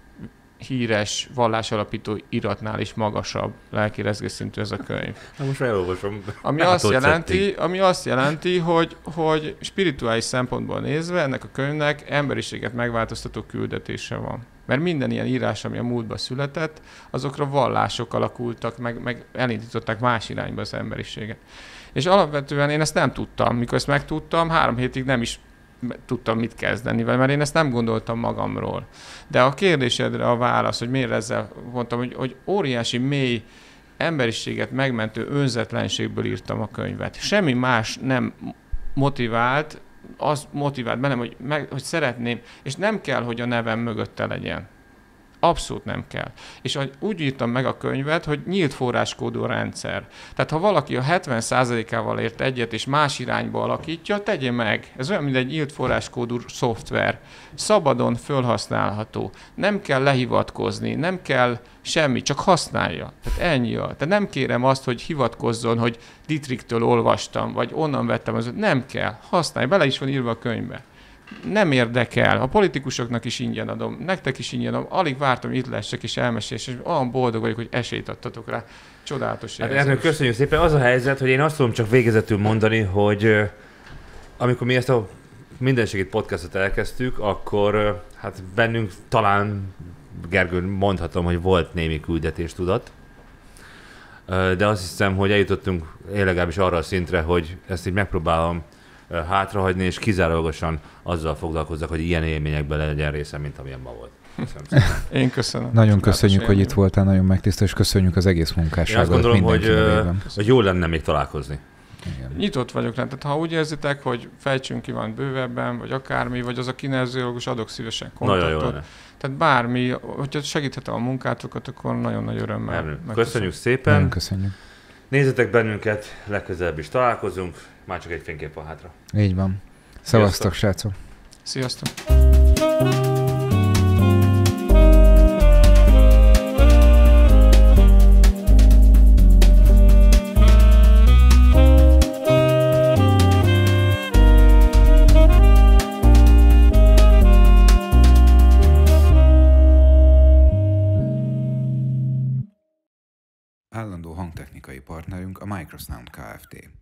S3: híres vallásalapító iratnál is magasabb lelki rezgésszintű ez a könyv.
S2: Na most elolvasom.
S3: Ami azt jelenti, ami azt jelenti, hogy, hogy spirituális szempontból nézve ennek a könyvnek emberiséget megváltoztató küldetése van. Mert minden ilyen írás, ami a múltban született, azokra vallások alakultak, meg, meg elindították más irányba az emberiséget. És alapvetően én ezt nem tudtam. Mikor ezt megtudtam, három hétig nem is tudtam mit kezdeni vele, mert én ezt nem gondoltam magamról. De a kérdésedre a válasz, hogy miért ezzel mondtam, hogy, hogy óriási, mély emberiséget megmentő önzetlenségből írtam a könyvet. Semmi más nem motivált, az motivált bennem, hogy, meg, hogy szeretném, és nem kell, hogy a nevem mögötte legyen. Abszolút nem kell. És úgy írtam meg a könyvet, hogy nyílt forráskódú rendszer. Tehát ha valaki a hetven százalékával ért egyet, és más irányba alakítja, tegye meg. Ez olyan, mint egy nyílt forráskódú szoftver. Szabadon fölhasználható. Nem kell lehivatkozni, nem kell semmi, csak használja. Tehát ennyi. Tehát nem kérem azt, hogy hivatkozzon, hogy Dietrichtől olvastam, vagy onnan vettem az. Nem kell. Használj. Bele is van írva a könyvbe. Nem érdekel. A politikusoknak is ingyen adom, nektek is ingyen adom. Alig vártam, hogy itt lessek és elmesélés, és olyan boldog vagyok, hogy esélyt adtatok rá. Csodálatos
S2: érzés. Hát köszönjük szépen. Az a helyzet, hogy én azt tudom csak végezetül mondani, hogy amikor mi ezt a Mindenségét podcastot elkezdtük, akkor hát bennünk talán, Gergő, mondhatom, hogy volt némi küldetéstudat. De azt hiszem, hogy eljutottunk én legalábbis arra a szintre, hogy ezt így megpróbálom hátrahagyni, és kizárólagosan azzal foglalkozzak, hogy ilyen élményekben legyen részem, mint amilyen ma volt. Köszönöm szépen.
S3: Én köszönöm.
S4: Nagyon köszönjük, hogy itt voltál, nagyon megtisztel, és köszönjük az egész munkásságot.
S2: Én azt gondolom, hogy, hogy jó lenne még találkozni.
S3: Igen. Nyitott vagyok rá, tehát ha úgy érzitek, hogy fejtsünk ki van bővebben, vagy akármi, vagy az a kineziológus, adok szívesen kontaktot. Tehát bármi, hogyha segíthetem a munkátokat, akkor nagyon nagy örömmel.
S2: Köszönjük szépen.
S4: Nagyon köszönjük.
S2: Nézzetek bennünket, legközelebb is találkozunk. Már csak egy fénykép van hátra.
S4: Így van. Szevasztok, srácok.
S3: Sziasztok.
S1: Állandó hangtechnikai partnerünk a Microsound Kft.